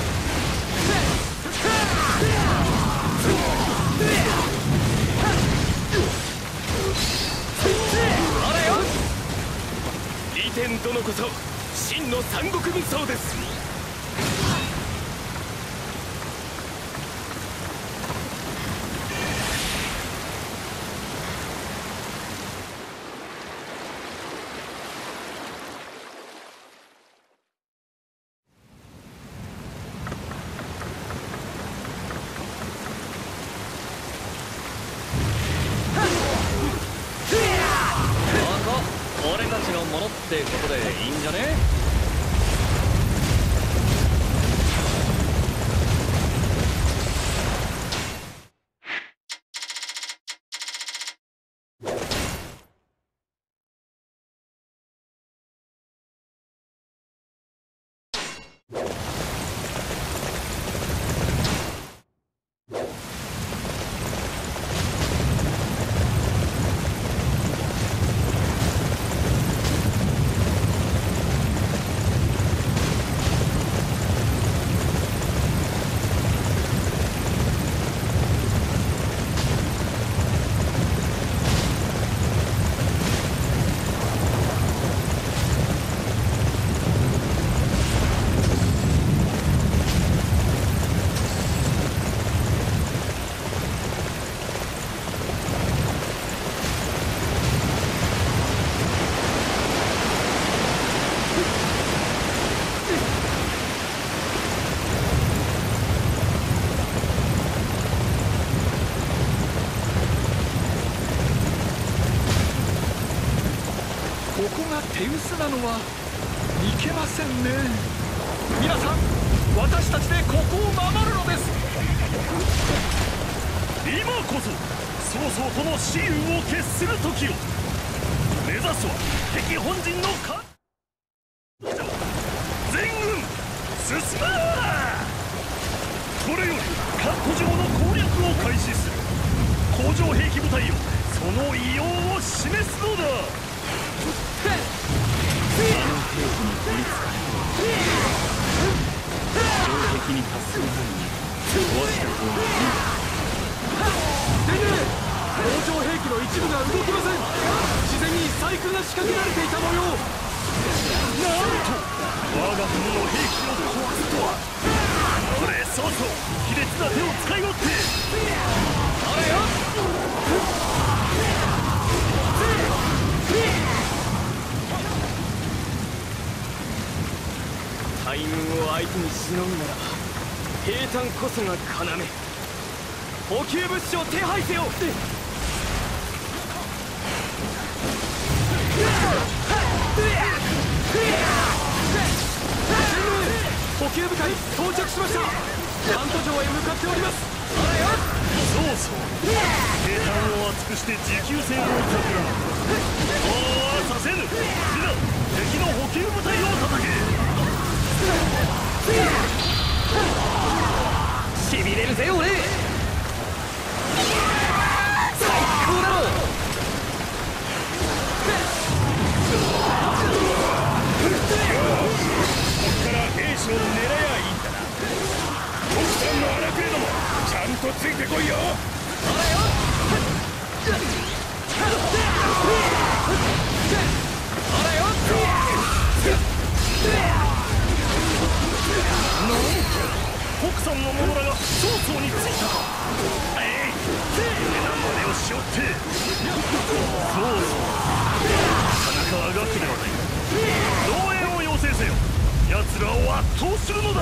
あれよ、李天殿こそ真の三国武装です。 俺たちのものってことでいいんじゃね？ 手薄なのはいけませんね。皆さん、私たちでここを守るのです。 今こそ曹操との雌雄を決する時を。目指すは敵本陣のか全軍進まー。これより確固城の攻略を開始する。工場兵器部隊よ、その異様を示すのだ。 あの兵器に取りつかれ城壁に達する前に壊した方がいい。 でねえ、工場兵器の一部が動きません。自然に細工が仕掛けられていた模様。 なんと我が国の兵器を壊すとは。これそうそう卑劣な手を使いおって。あれよ大軍を相手にしのぐなら兵隊こそが要。補給物資を手配せよ。 補給部隊到着しました。関東城へ向かっております。 そうそう兵隊を厚くして持久戦を企む。そうはさせぬ。みんな敵の補給部隊を叩け。 しびれるぜ俺。最高だろ。 こっから兵士を狙えばいいんだな。国産の荒くれどもちゃんとついてこいよ。国産の者らが曹操についたか。えい、変な真似をしよって。そうそうなかなかあがくではない。動員を要請せよ。奴らを圧倒するのだ。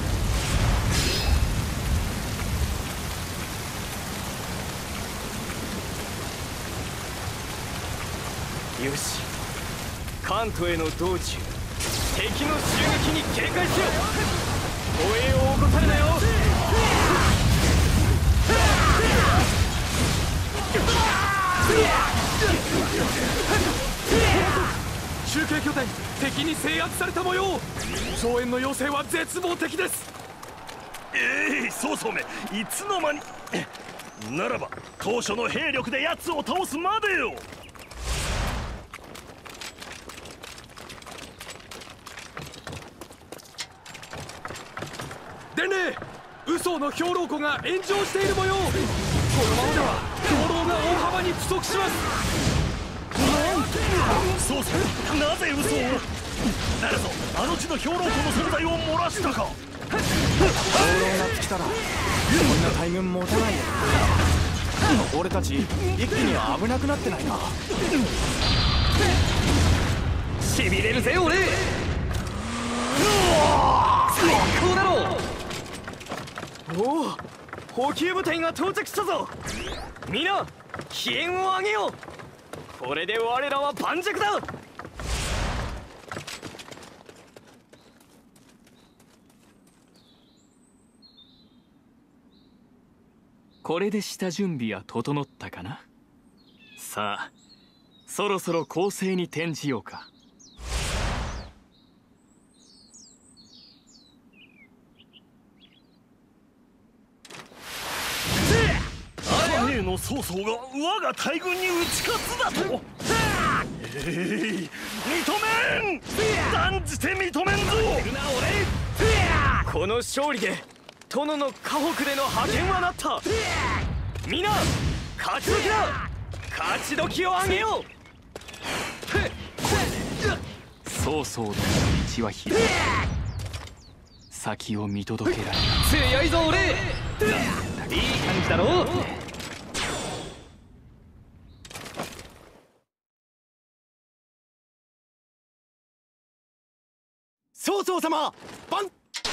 よし、関東への道中敵の襲撃に警戒しよう。護衛を怠るなよ。 中継拠点敵に制圧された模様。増援の要請は絶望的です。 ええー、曹操めいつの間に。ならば当初の兵力で奴を倒すまでよ。 でねえ、嘘の兵糧庫が炎上している模様。このままでは兵糧が大幅に不足します。 なんと曹操、なぜ嘘を。誰ぞあの地の兵糧庫の存在を漏らしたか。 兵糧が尽きたらこんな大軍持たないよ。俺たち一気に危なくなってないか。 しびれるぜ俺。最高だろ。おお、補給部隊が到着したぞ。みんな機嫌を上げよう。これで我らは盤石だ。 これで下準備は整ったかな。さあそろそろ攻勢に転じようか。 影の曹操が我が大軍に打ち勝つだと。ええー、認めん、断じて認めんぞ。 この勝利で殿の河北での覇権はなった。皆勝ち時だ。勝ち時をあげよう。 曹操の道は広い。先を見届けられる。 強いぞ俺。いい感じだろう。 曹操様、万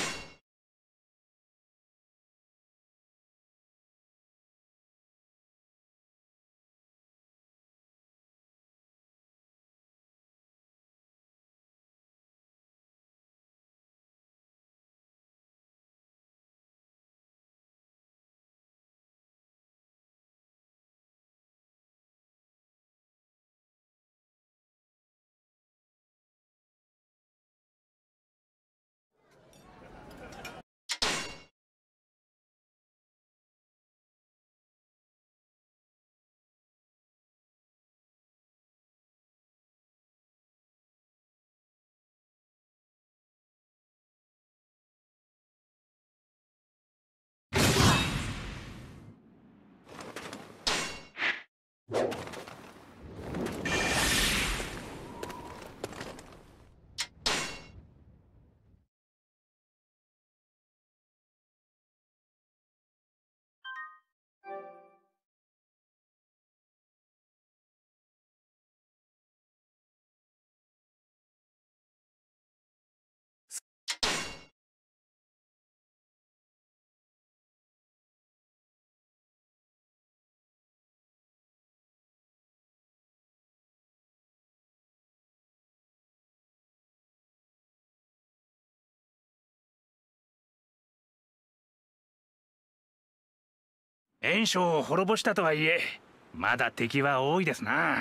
袁紹を滅ぼしたとはいえまだ敵は多いですな。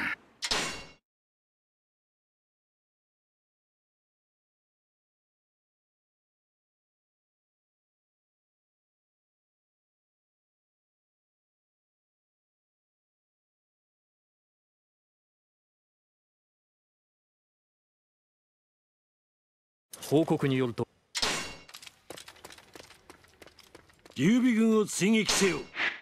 報告によると劉備軍を追撃せよ。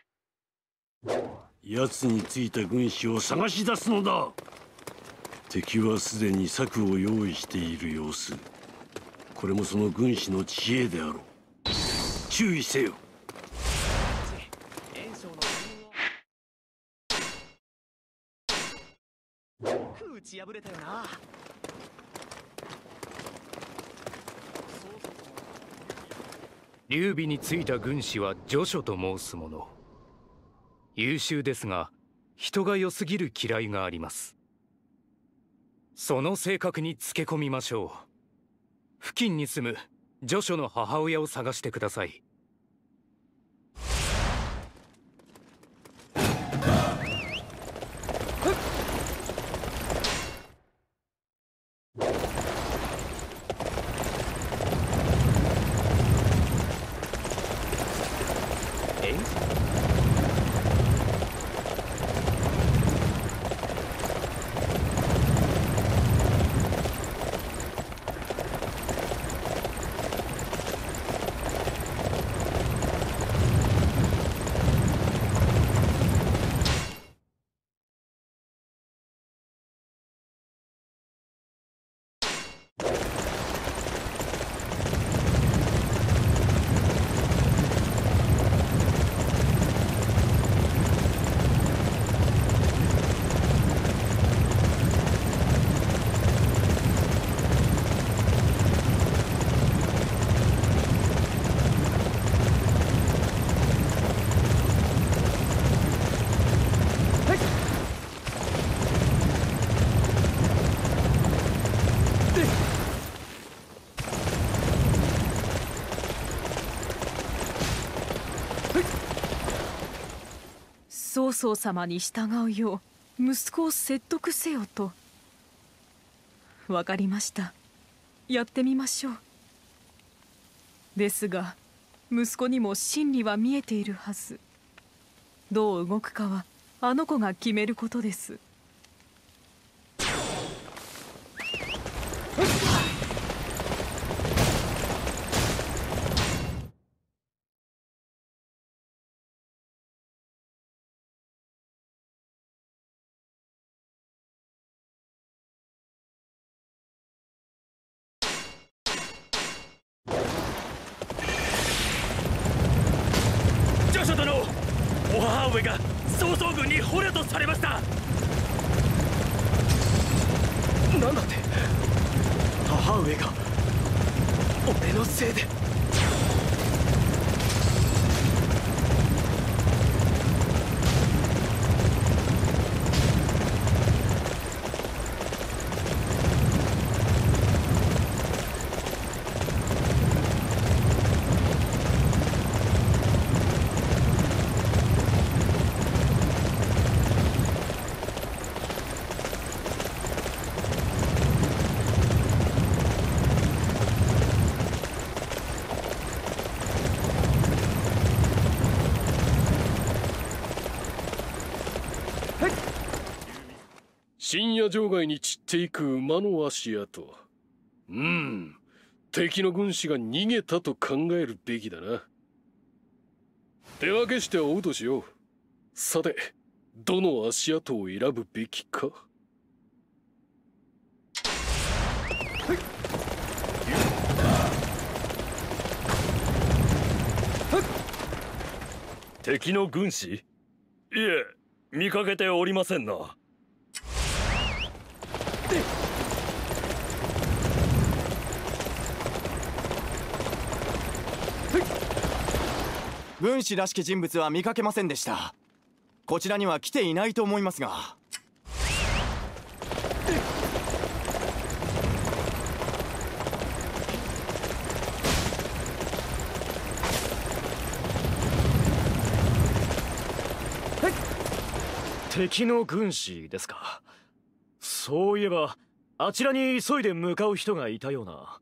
奴についた軍師を探し出すのだ。敵はすでに策を用意している様子。これもその軍師の知恵であろう。注意せよ。 打ち破れたよな。 劉備についた軍師は徐書と申す者。優秀ですが人が良すぎる嫌いがあります。その性格につけ込みましょう。付近に住む徐書の母親を探してください。 曹様に従うよう息子を説得せよと。わかりました。やってみましょう。ですが息子にも真理は見えているはず。どう動くかはあの子が決めることです。 お母上が曹操軍に捕虜とされました。 なんだって？母上が俺のせいで。 深夜場外に散っていく馬の足跡。うん、敵の軍師が逃げたと考えるべきだな。手分けして追うとしよう。さて、どの足跡を選ぶべきか。 敵の軍師？いえ、見かけておりませんな。 軍師らしき人物は見かけませんでした。こちらには来ていないと思いますが。 敵の軍師ですか。そういえばあちらに急いで向かう人がいたような。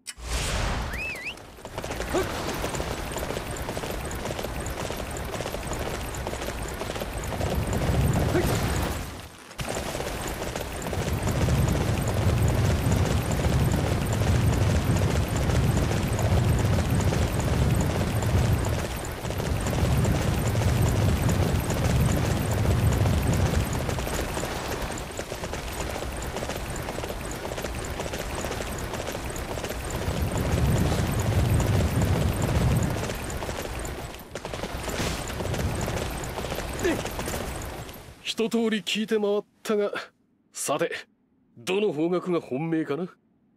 一通り聞いて回ったが、さてどの方角が本命かな。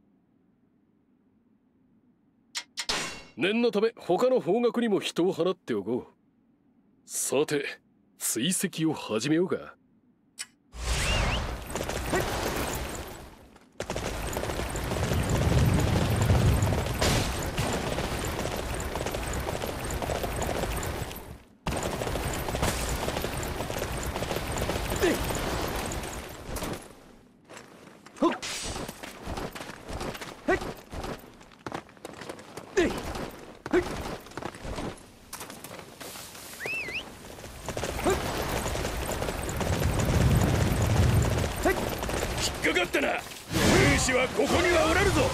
念のため他の方角にも人を放っておこう。さて追跡を始めようか。 引っかかったな。軍師はここにはおらぬぞ。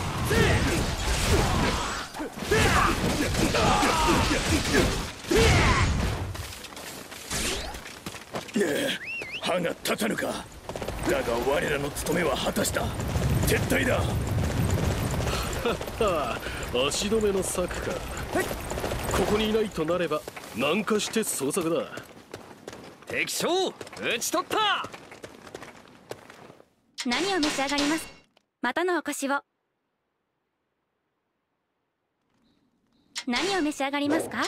歯が立たぬか。だが我らの務めは果たした。撤退だ。 足止めの策か。ここにいないとなれば南下して捜索だ。 敵将討ち取った。 何を召し上がります？またのお越しを。何を召し上がりますか？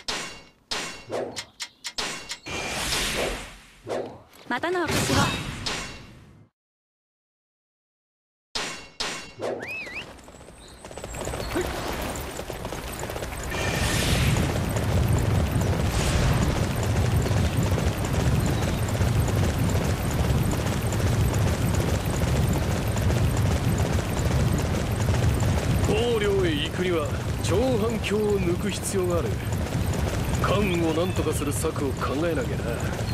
またのお越しを。 陸には長反響を抜く必要がある。関羽を何とかする策を考えなきゃな。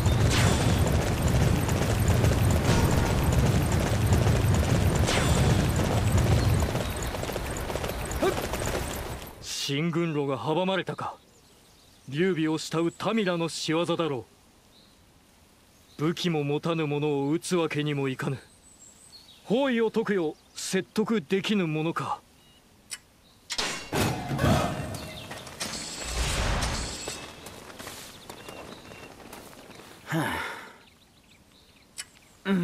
秦軍路が阻まれたか。劉備を慕う民らの仕業だろう。武器も持たぬ者を討つわけにもいかぬ。包囲を解くよう説得できぬものか。 はあ、うん。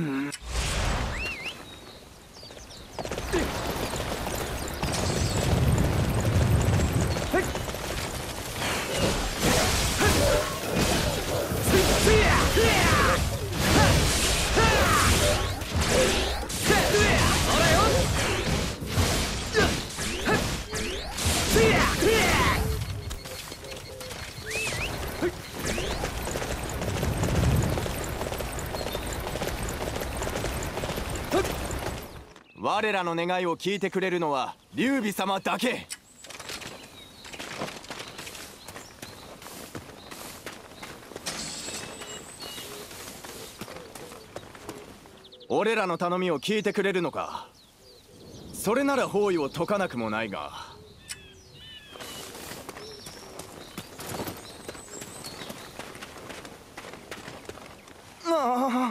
我らの願いを聞いてくれるのは劉備様だけ。俺らの頼みを聞いてくれるのか。それなら包囲を解かなくもないが。ああ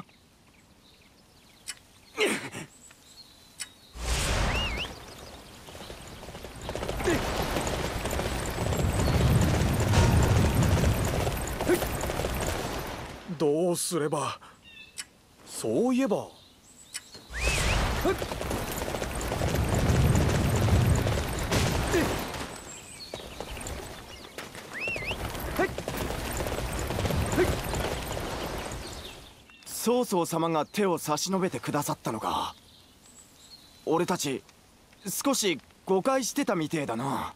どうすれば。そういえば曹操様が手を差し伸べてくださったのか。俺たち少し誤解してたみてえだな。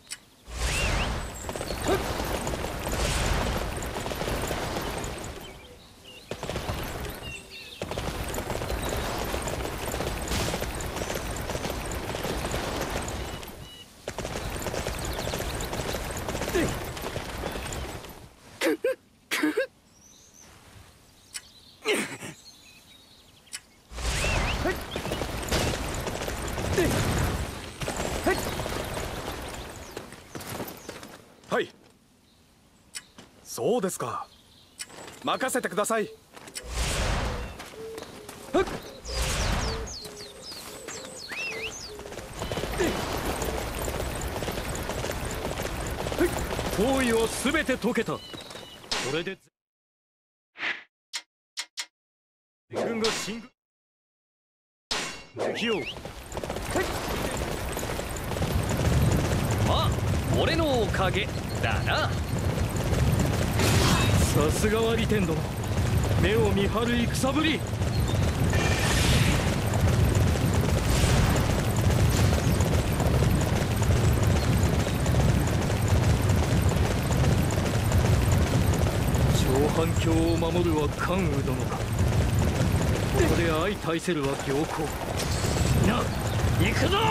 はい、そうですか。任せてください。 包囲は全て解けた。これで軍が進軍敵を。 まあ俺のおかげだな。 さすがは李天殿、目を見張る戦ぶり。長反響を守るは関羽殿か。ここで相対せるは良好。な、行くぞ。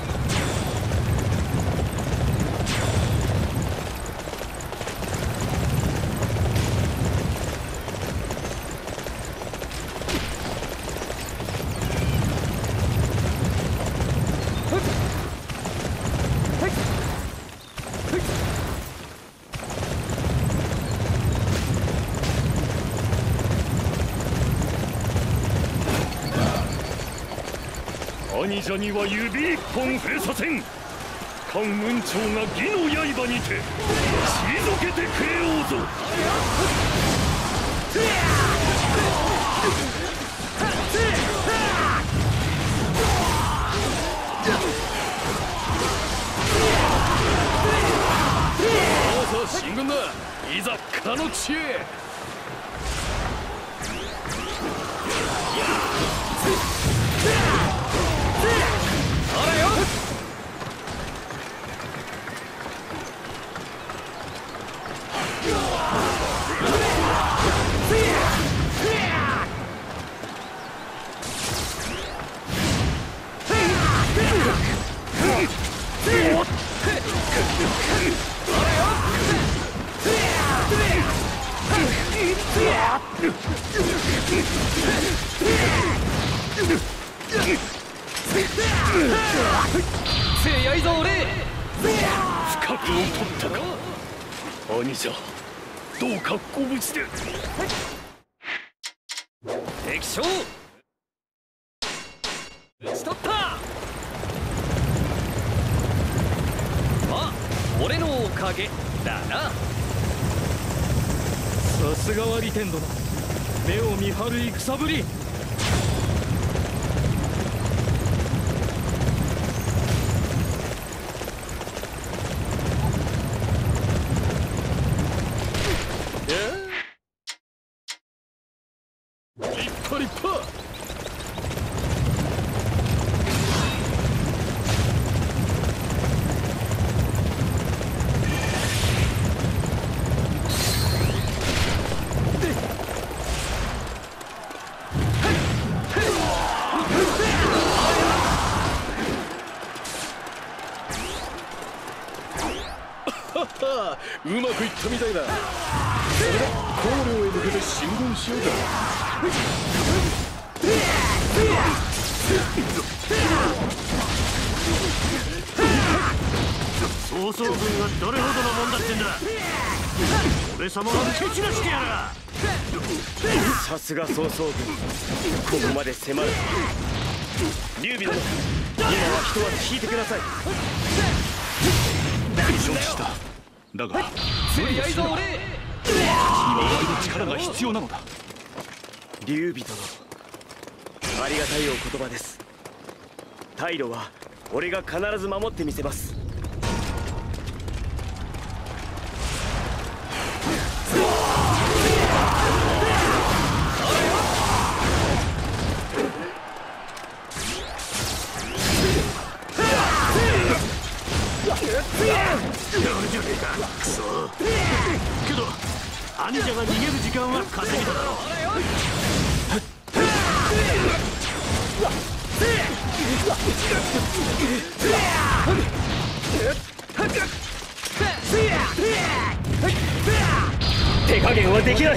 兄者には指一本触れさせん。関雲長が義の刃にて退けてくれようぞ。 さあさあ進軍だ。いざかの地へ。 強いぞ俺。不覚を取ったか兄者、どうかご無事で。敵将討ち取った。まあ俺のおかげだな。 さすがは利天殿、目を見張る戦ぶり。 立派立派。うまくいったみたいだ。それで航路へ向けて進軍しようか。 曹操軍がどれほどのもんだってんだ。俺様は蹴散らしてやら。 さすが曹操軍、ここまで迫る。劉備殿、今は一足引いてください。 承知した。だが強いぞ俺。 今俺の力が必要なのだ。 劉備殿、ありがたいお言葉です。退路は俺が必ず守ってみせます。 くそけど兄者が逃げる時間は稼ぎだろう。 手加減はできない。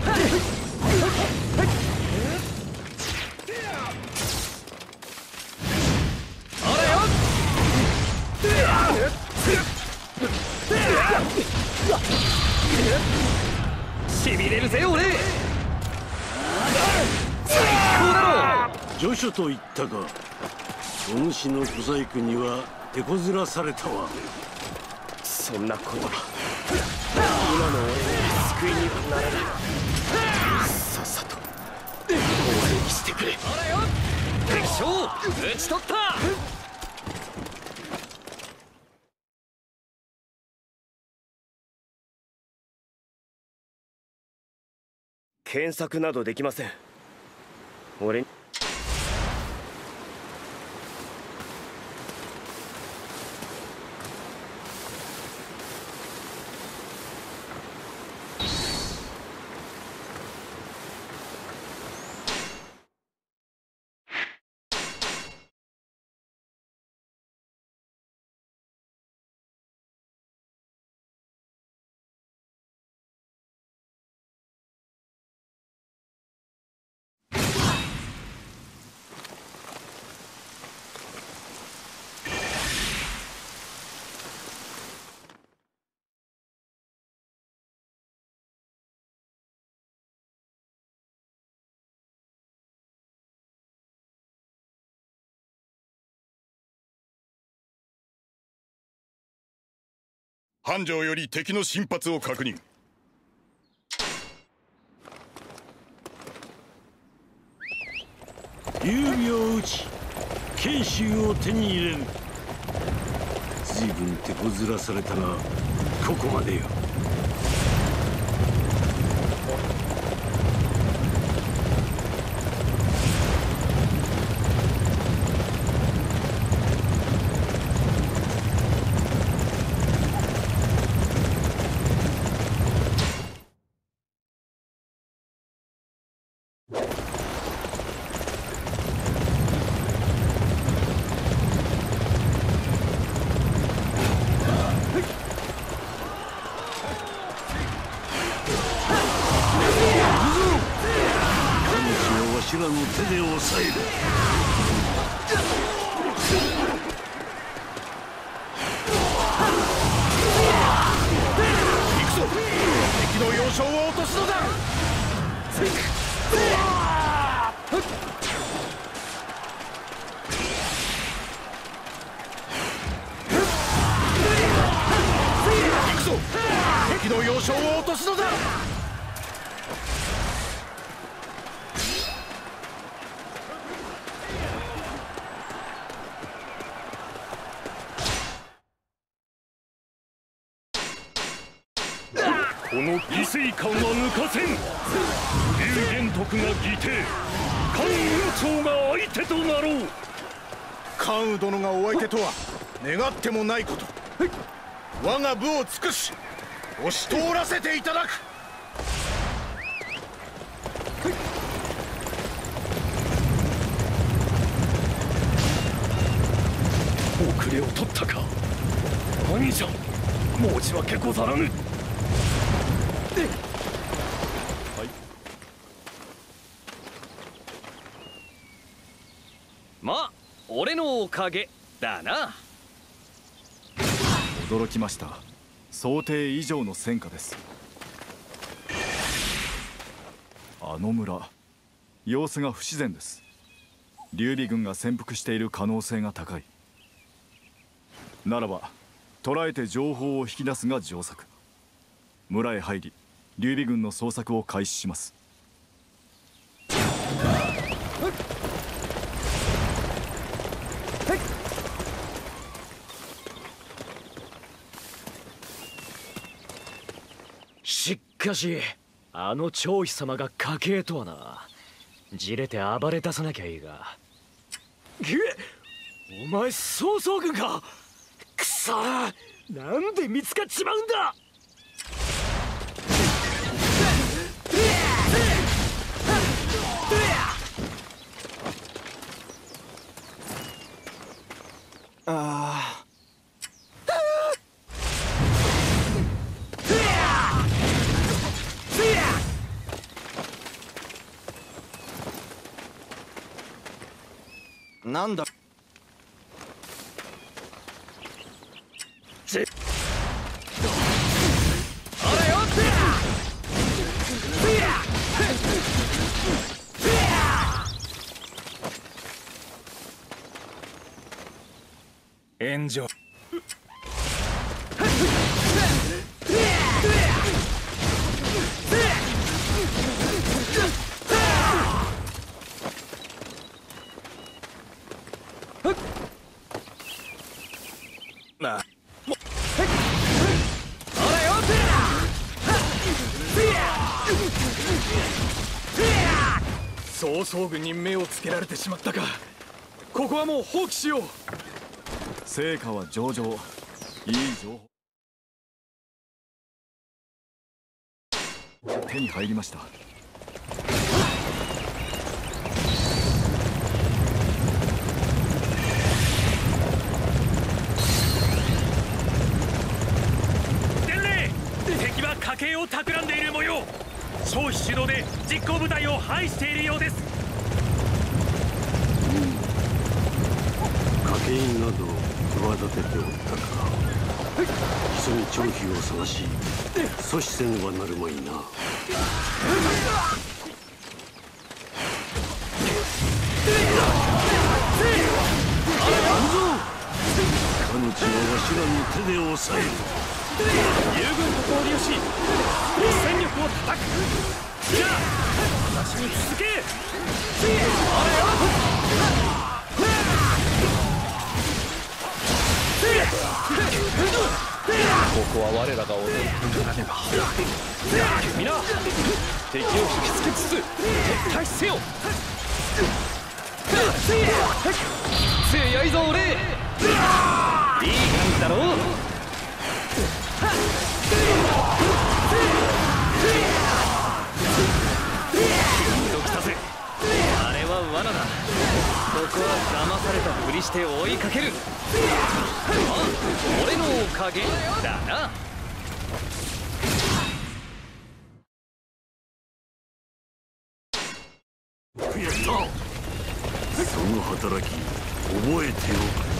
しびれるぜ俺。最高だろ。 序書と言ったが、お主の小細工には手こずらされたわ。 そんな言葉、今の俺に救いにはならない。さっさと終わりにしてくれ。敵将討ち取った。検索などできません。俺に半城より敵の進発を確認。 劉備を討ち慶州を手に入れる。随分手こずらされたがここまでよ。 敵の要衝を落とすのだ。 この犠牲感は抜かせん。龍玄徳が義弟、関羽長が相手となろう。 関羽殿がお相手とは願ってもないこと。我が部を尽くし押し通らせていただく。 遅れを取ったか。兄者、申し訳ござらぬ。はい。 まあ俺のおかげだな。 驚きました。想定以上の戦果です。あの村、様子が不自然です。劉備軍が潜伏している可能性が高い。ならば捕らえて情報を引き出すが上策。村へ入り劉備軍の捜索を開始します。 しかしあの張飛様が家系とはな。じれて暴れ出さなきゃいいが。お前曹操軍か。くそー、なんで見つかっちまうんだ。 ああ。なんだ。 ぜ炎上。 なあ、曹操軍に目をつけられてしまったか。ここはもう放棄しよう。 成果は上々。いい情報手に入りました。 敵は家計を企んでいる模様。張飛主導で実行部隊を排しているようです。 家計など企てておったか。急ぎ張飛を探し阻止せねばなるまいな。彼女はわしらの手で抑える。 友軍ここを利用し戦力を叩く。じゃあ私に続け。 ここは我らが踊りとならねば。皆敵を引きつけつつ撤退せよ。せやいぞ俺。いい感じだろう。 ときたぜ。あれは罠だ。ここは騙されたふりして追いかける。あ、俺のおかげだな。 やった。その働き覚えておく。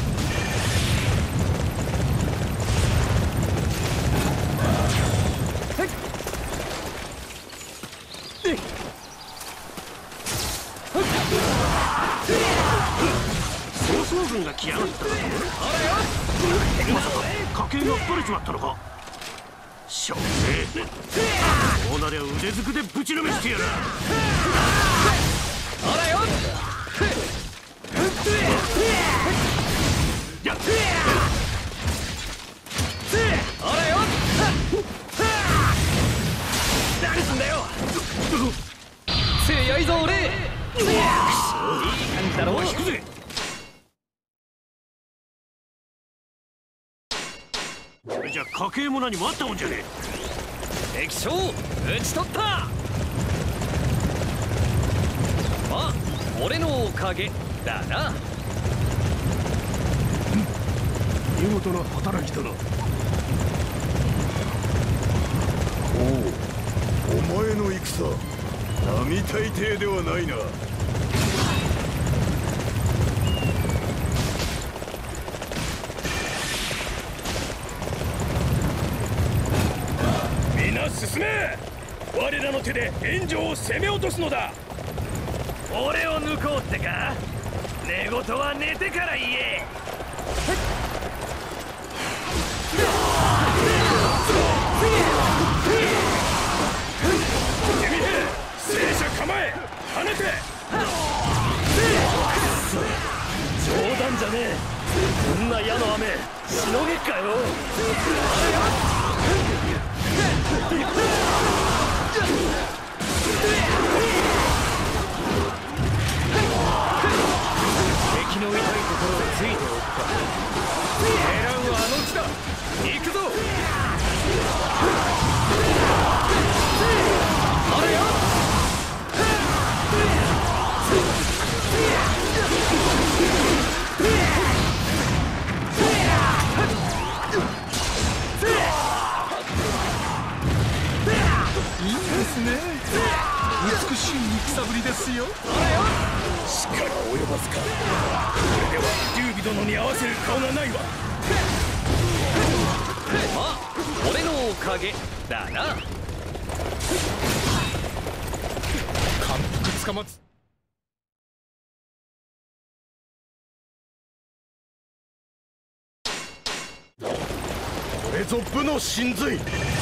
曹操軍が来やがったかと。まさか家計がバレちまったのか。 しょうせえ。こうなりゃ腕づくでぶちのめしてやら。 ほらよ。 やっほらよ。何すんだよ。強いぞ俺。いい感じだろ。 引くぜ。じゃ家計も何もあったもんじゃねえ。敵将討ち取った。まあ俺のおかげだな。 見事な働きだな。 おお、お前の戦並大抵ではないな。 皆進め。我らの手で援助を攻め落とすのだ。俺を抜こうってか。寝言は寝てから言え。君兵、戦車構え。放て。冗談じゃねえ。こんな矢の雨しのげっかよ。 敵の痛いところをついておくか。狙うはあの地だ。行くぞ。あれよ。 いいですね。美しい戦ぶりですよ。 力及ばずか。これでは劉備殿に合わせる顔がないわ。まあ俺のおかげだな。 感服つかまつ。これぞ武の神髄。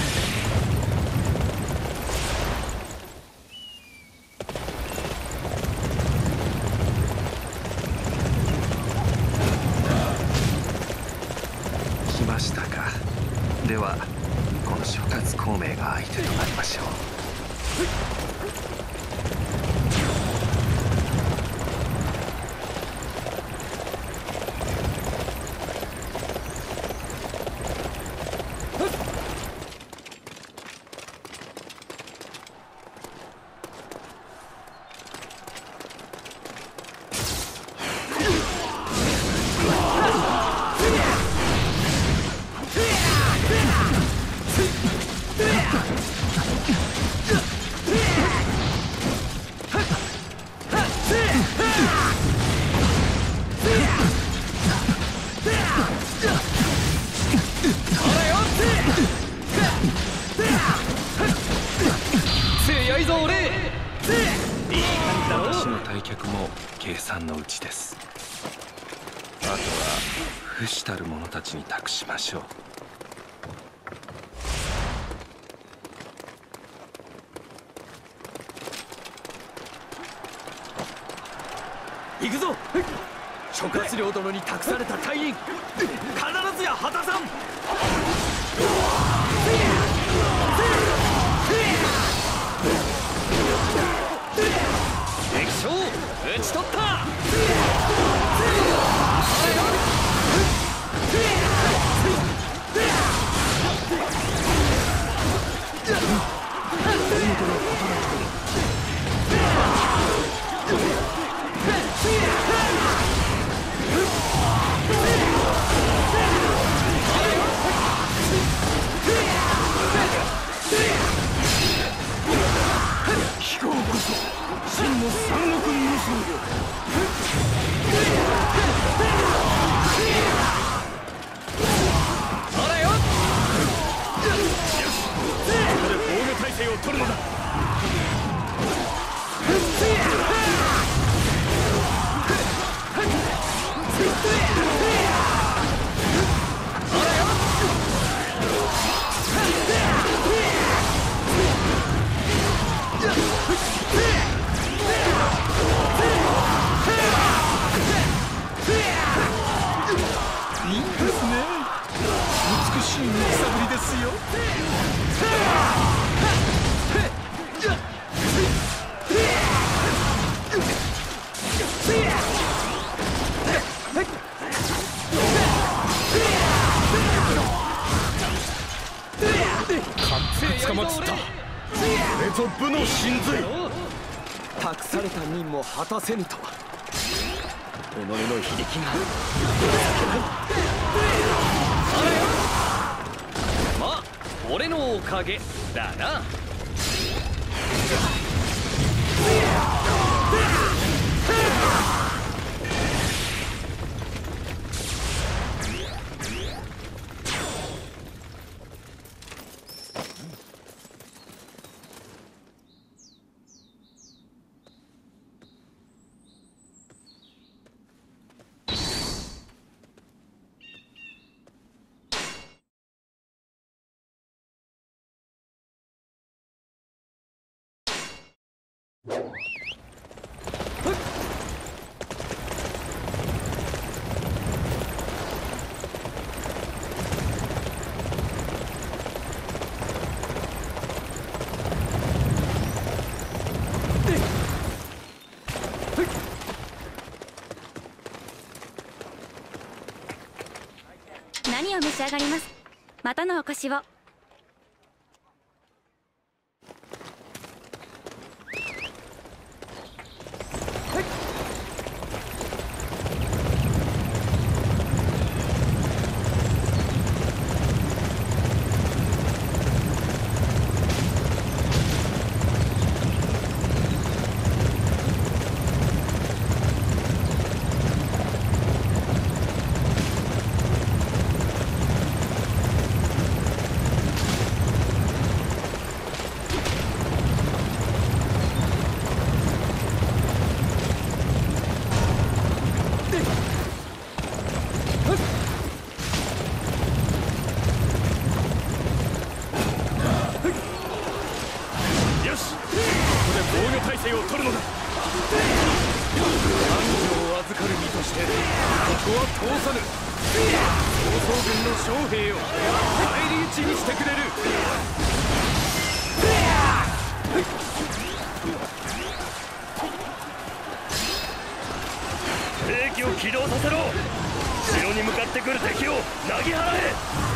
来ましたか。ではこの諸葛孔明が相手となりましょう。私の退却も計算のうちです。あとは不死たる者たちに託しましょう。 行くぞ。諸葛亮殿に託された大任必ずや果たさん。敵将討ち取った。 飛行こそ真の三国無双よ。 ですよ。 捕まっつった。これぞ部の真髄。 託された任務を果たせぬとは己の悲劇がまあ俺のおかげだな。 何を召し上がります？またのお越しを。 起動させろ。城に向かってくる敵をなぎ払え。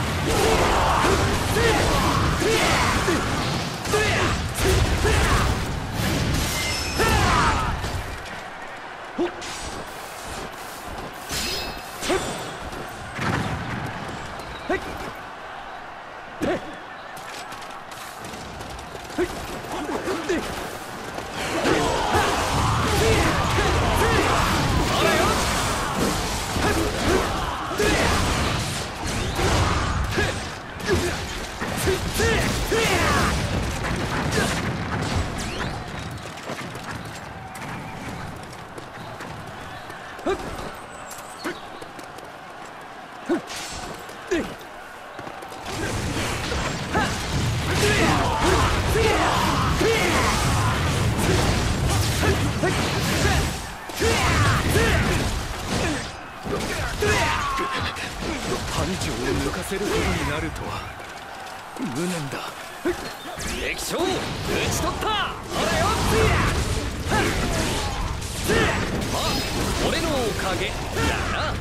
班長を抜かせることになるとは無念だ。敵将討ち取った。あれよ。まあ俺のおかげだな。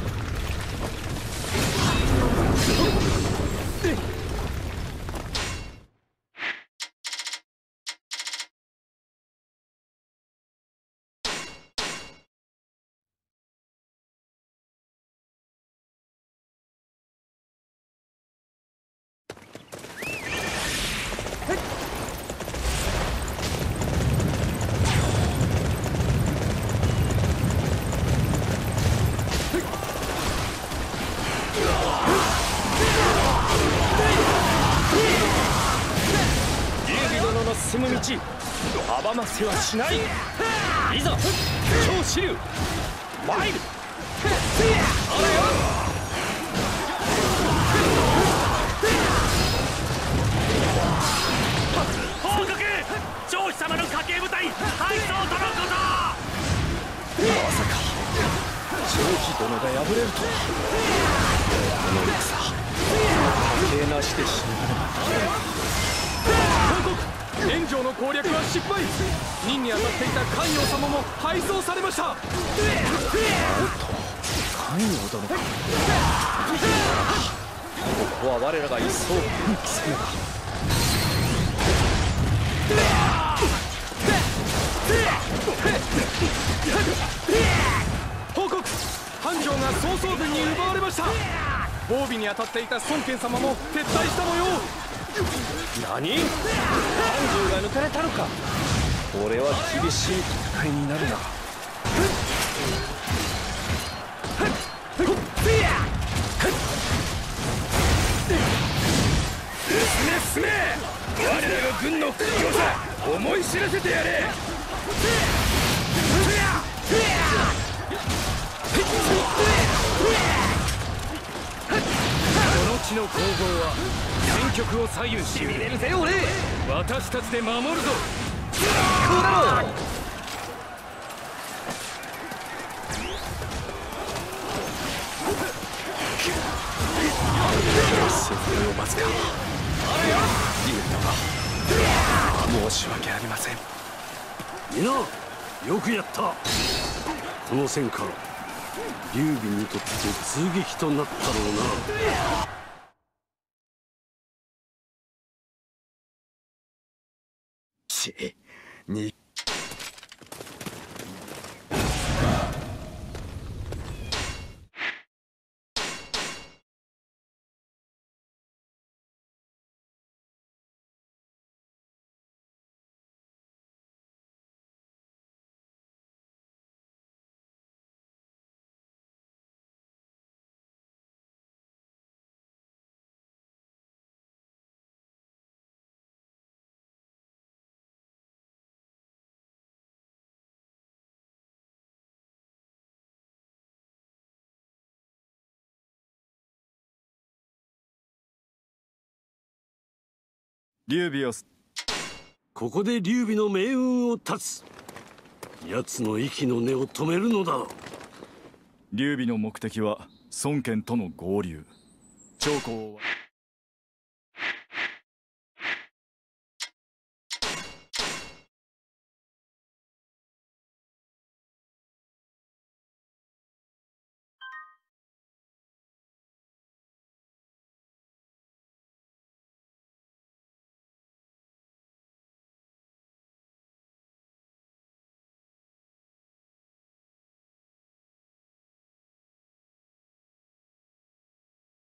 進む道阻ませはしない。いざ超支流参る。あれよ。報告、長妃様の家系部隊敗走とのこと。まさか長妃殿が敗れるとは。この戦係なしで死ぬ報告、炎上の攻略は失敗。任に当たっていた咸陽様も敗走されました。おっと、咸陽殿か。ここは我らが一層奮起せねば。報告、繁盛が曹操軍に奪われました。防備に当たっていた孫権様も撤退した模様。何？繁盛が抜かれたのか。これは厳しい戦いになるな。進め進め、我らが軍の屈強さ思い知らせてやれ。この地の攻防は戦局を左右しびれるぜ俺。私たちで守るぞ。こうだろう。説明を待つか。竜殿、申し訳ありません。 皆よくやった。この戦果、劉備にとって痛撃となったろうな。 ちに劉備をここで劉備の命運を断つ。奴の息の根を止めるのだ。 劉備の目的は孫権との合流。長江は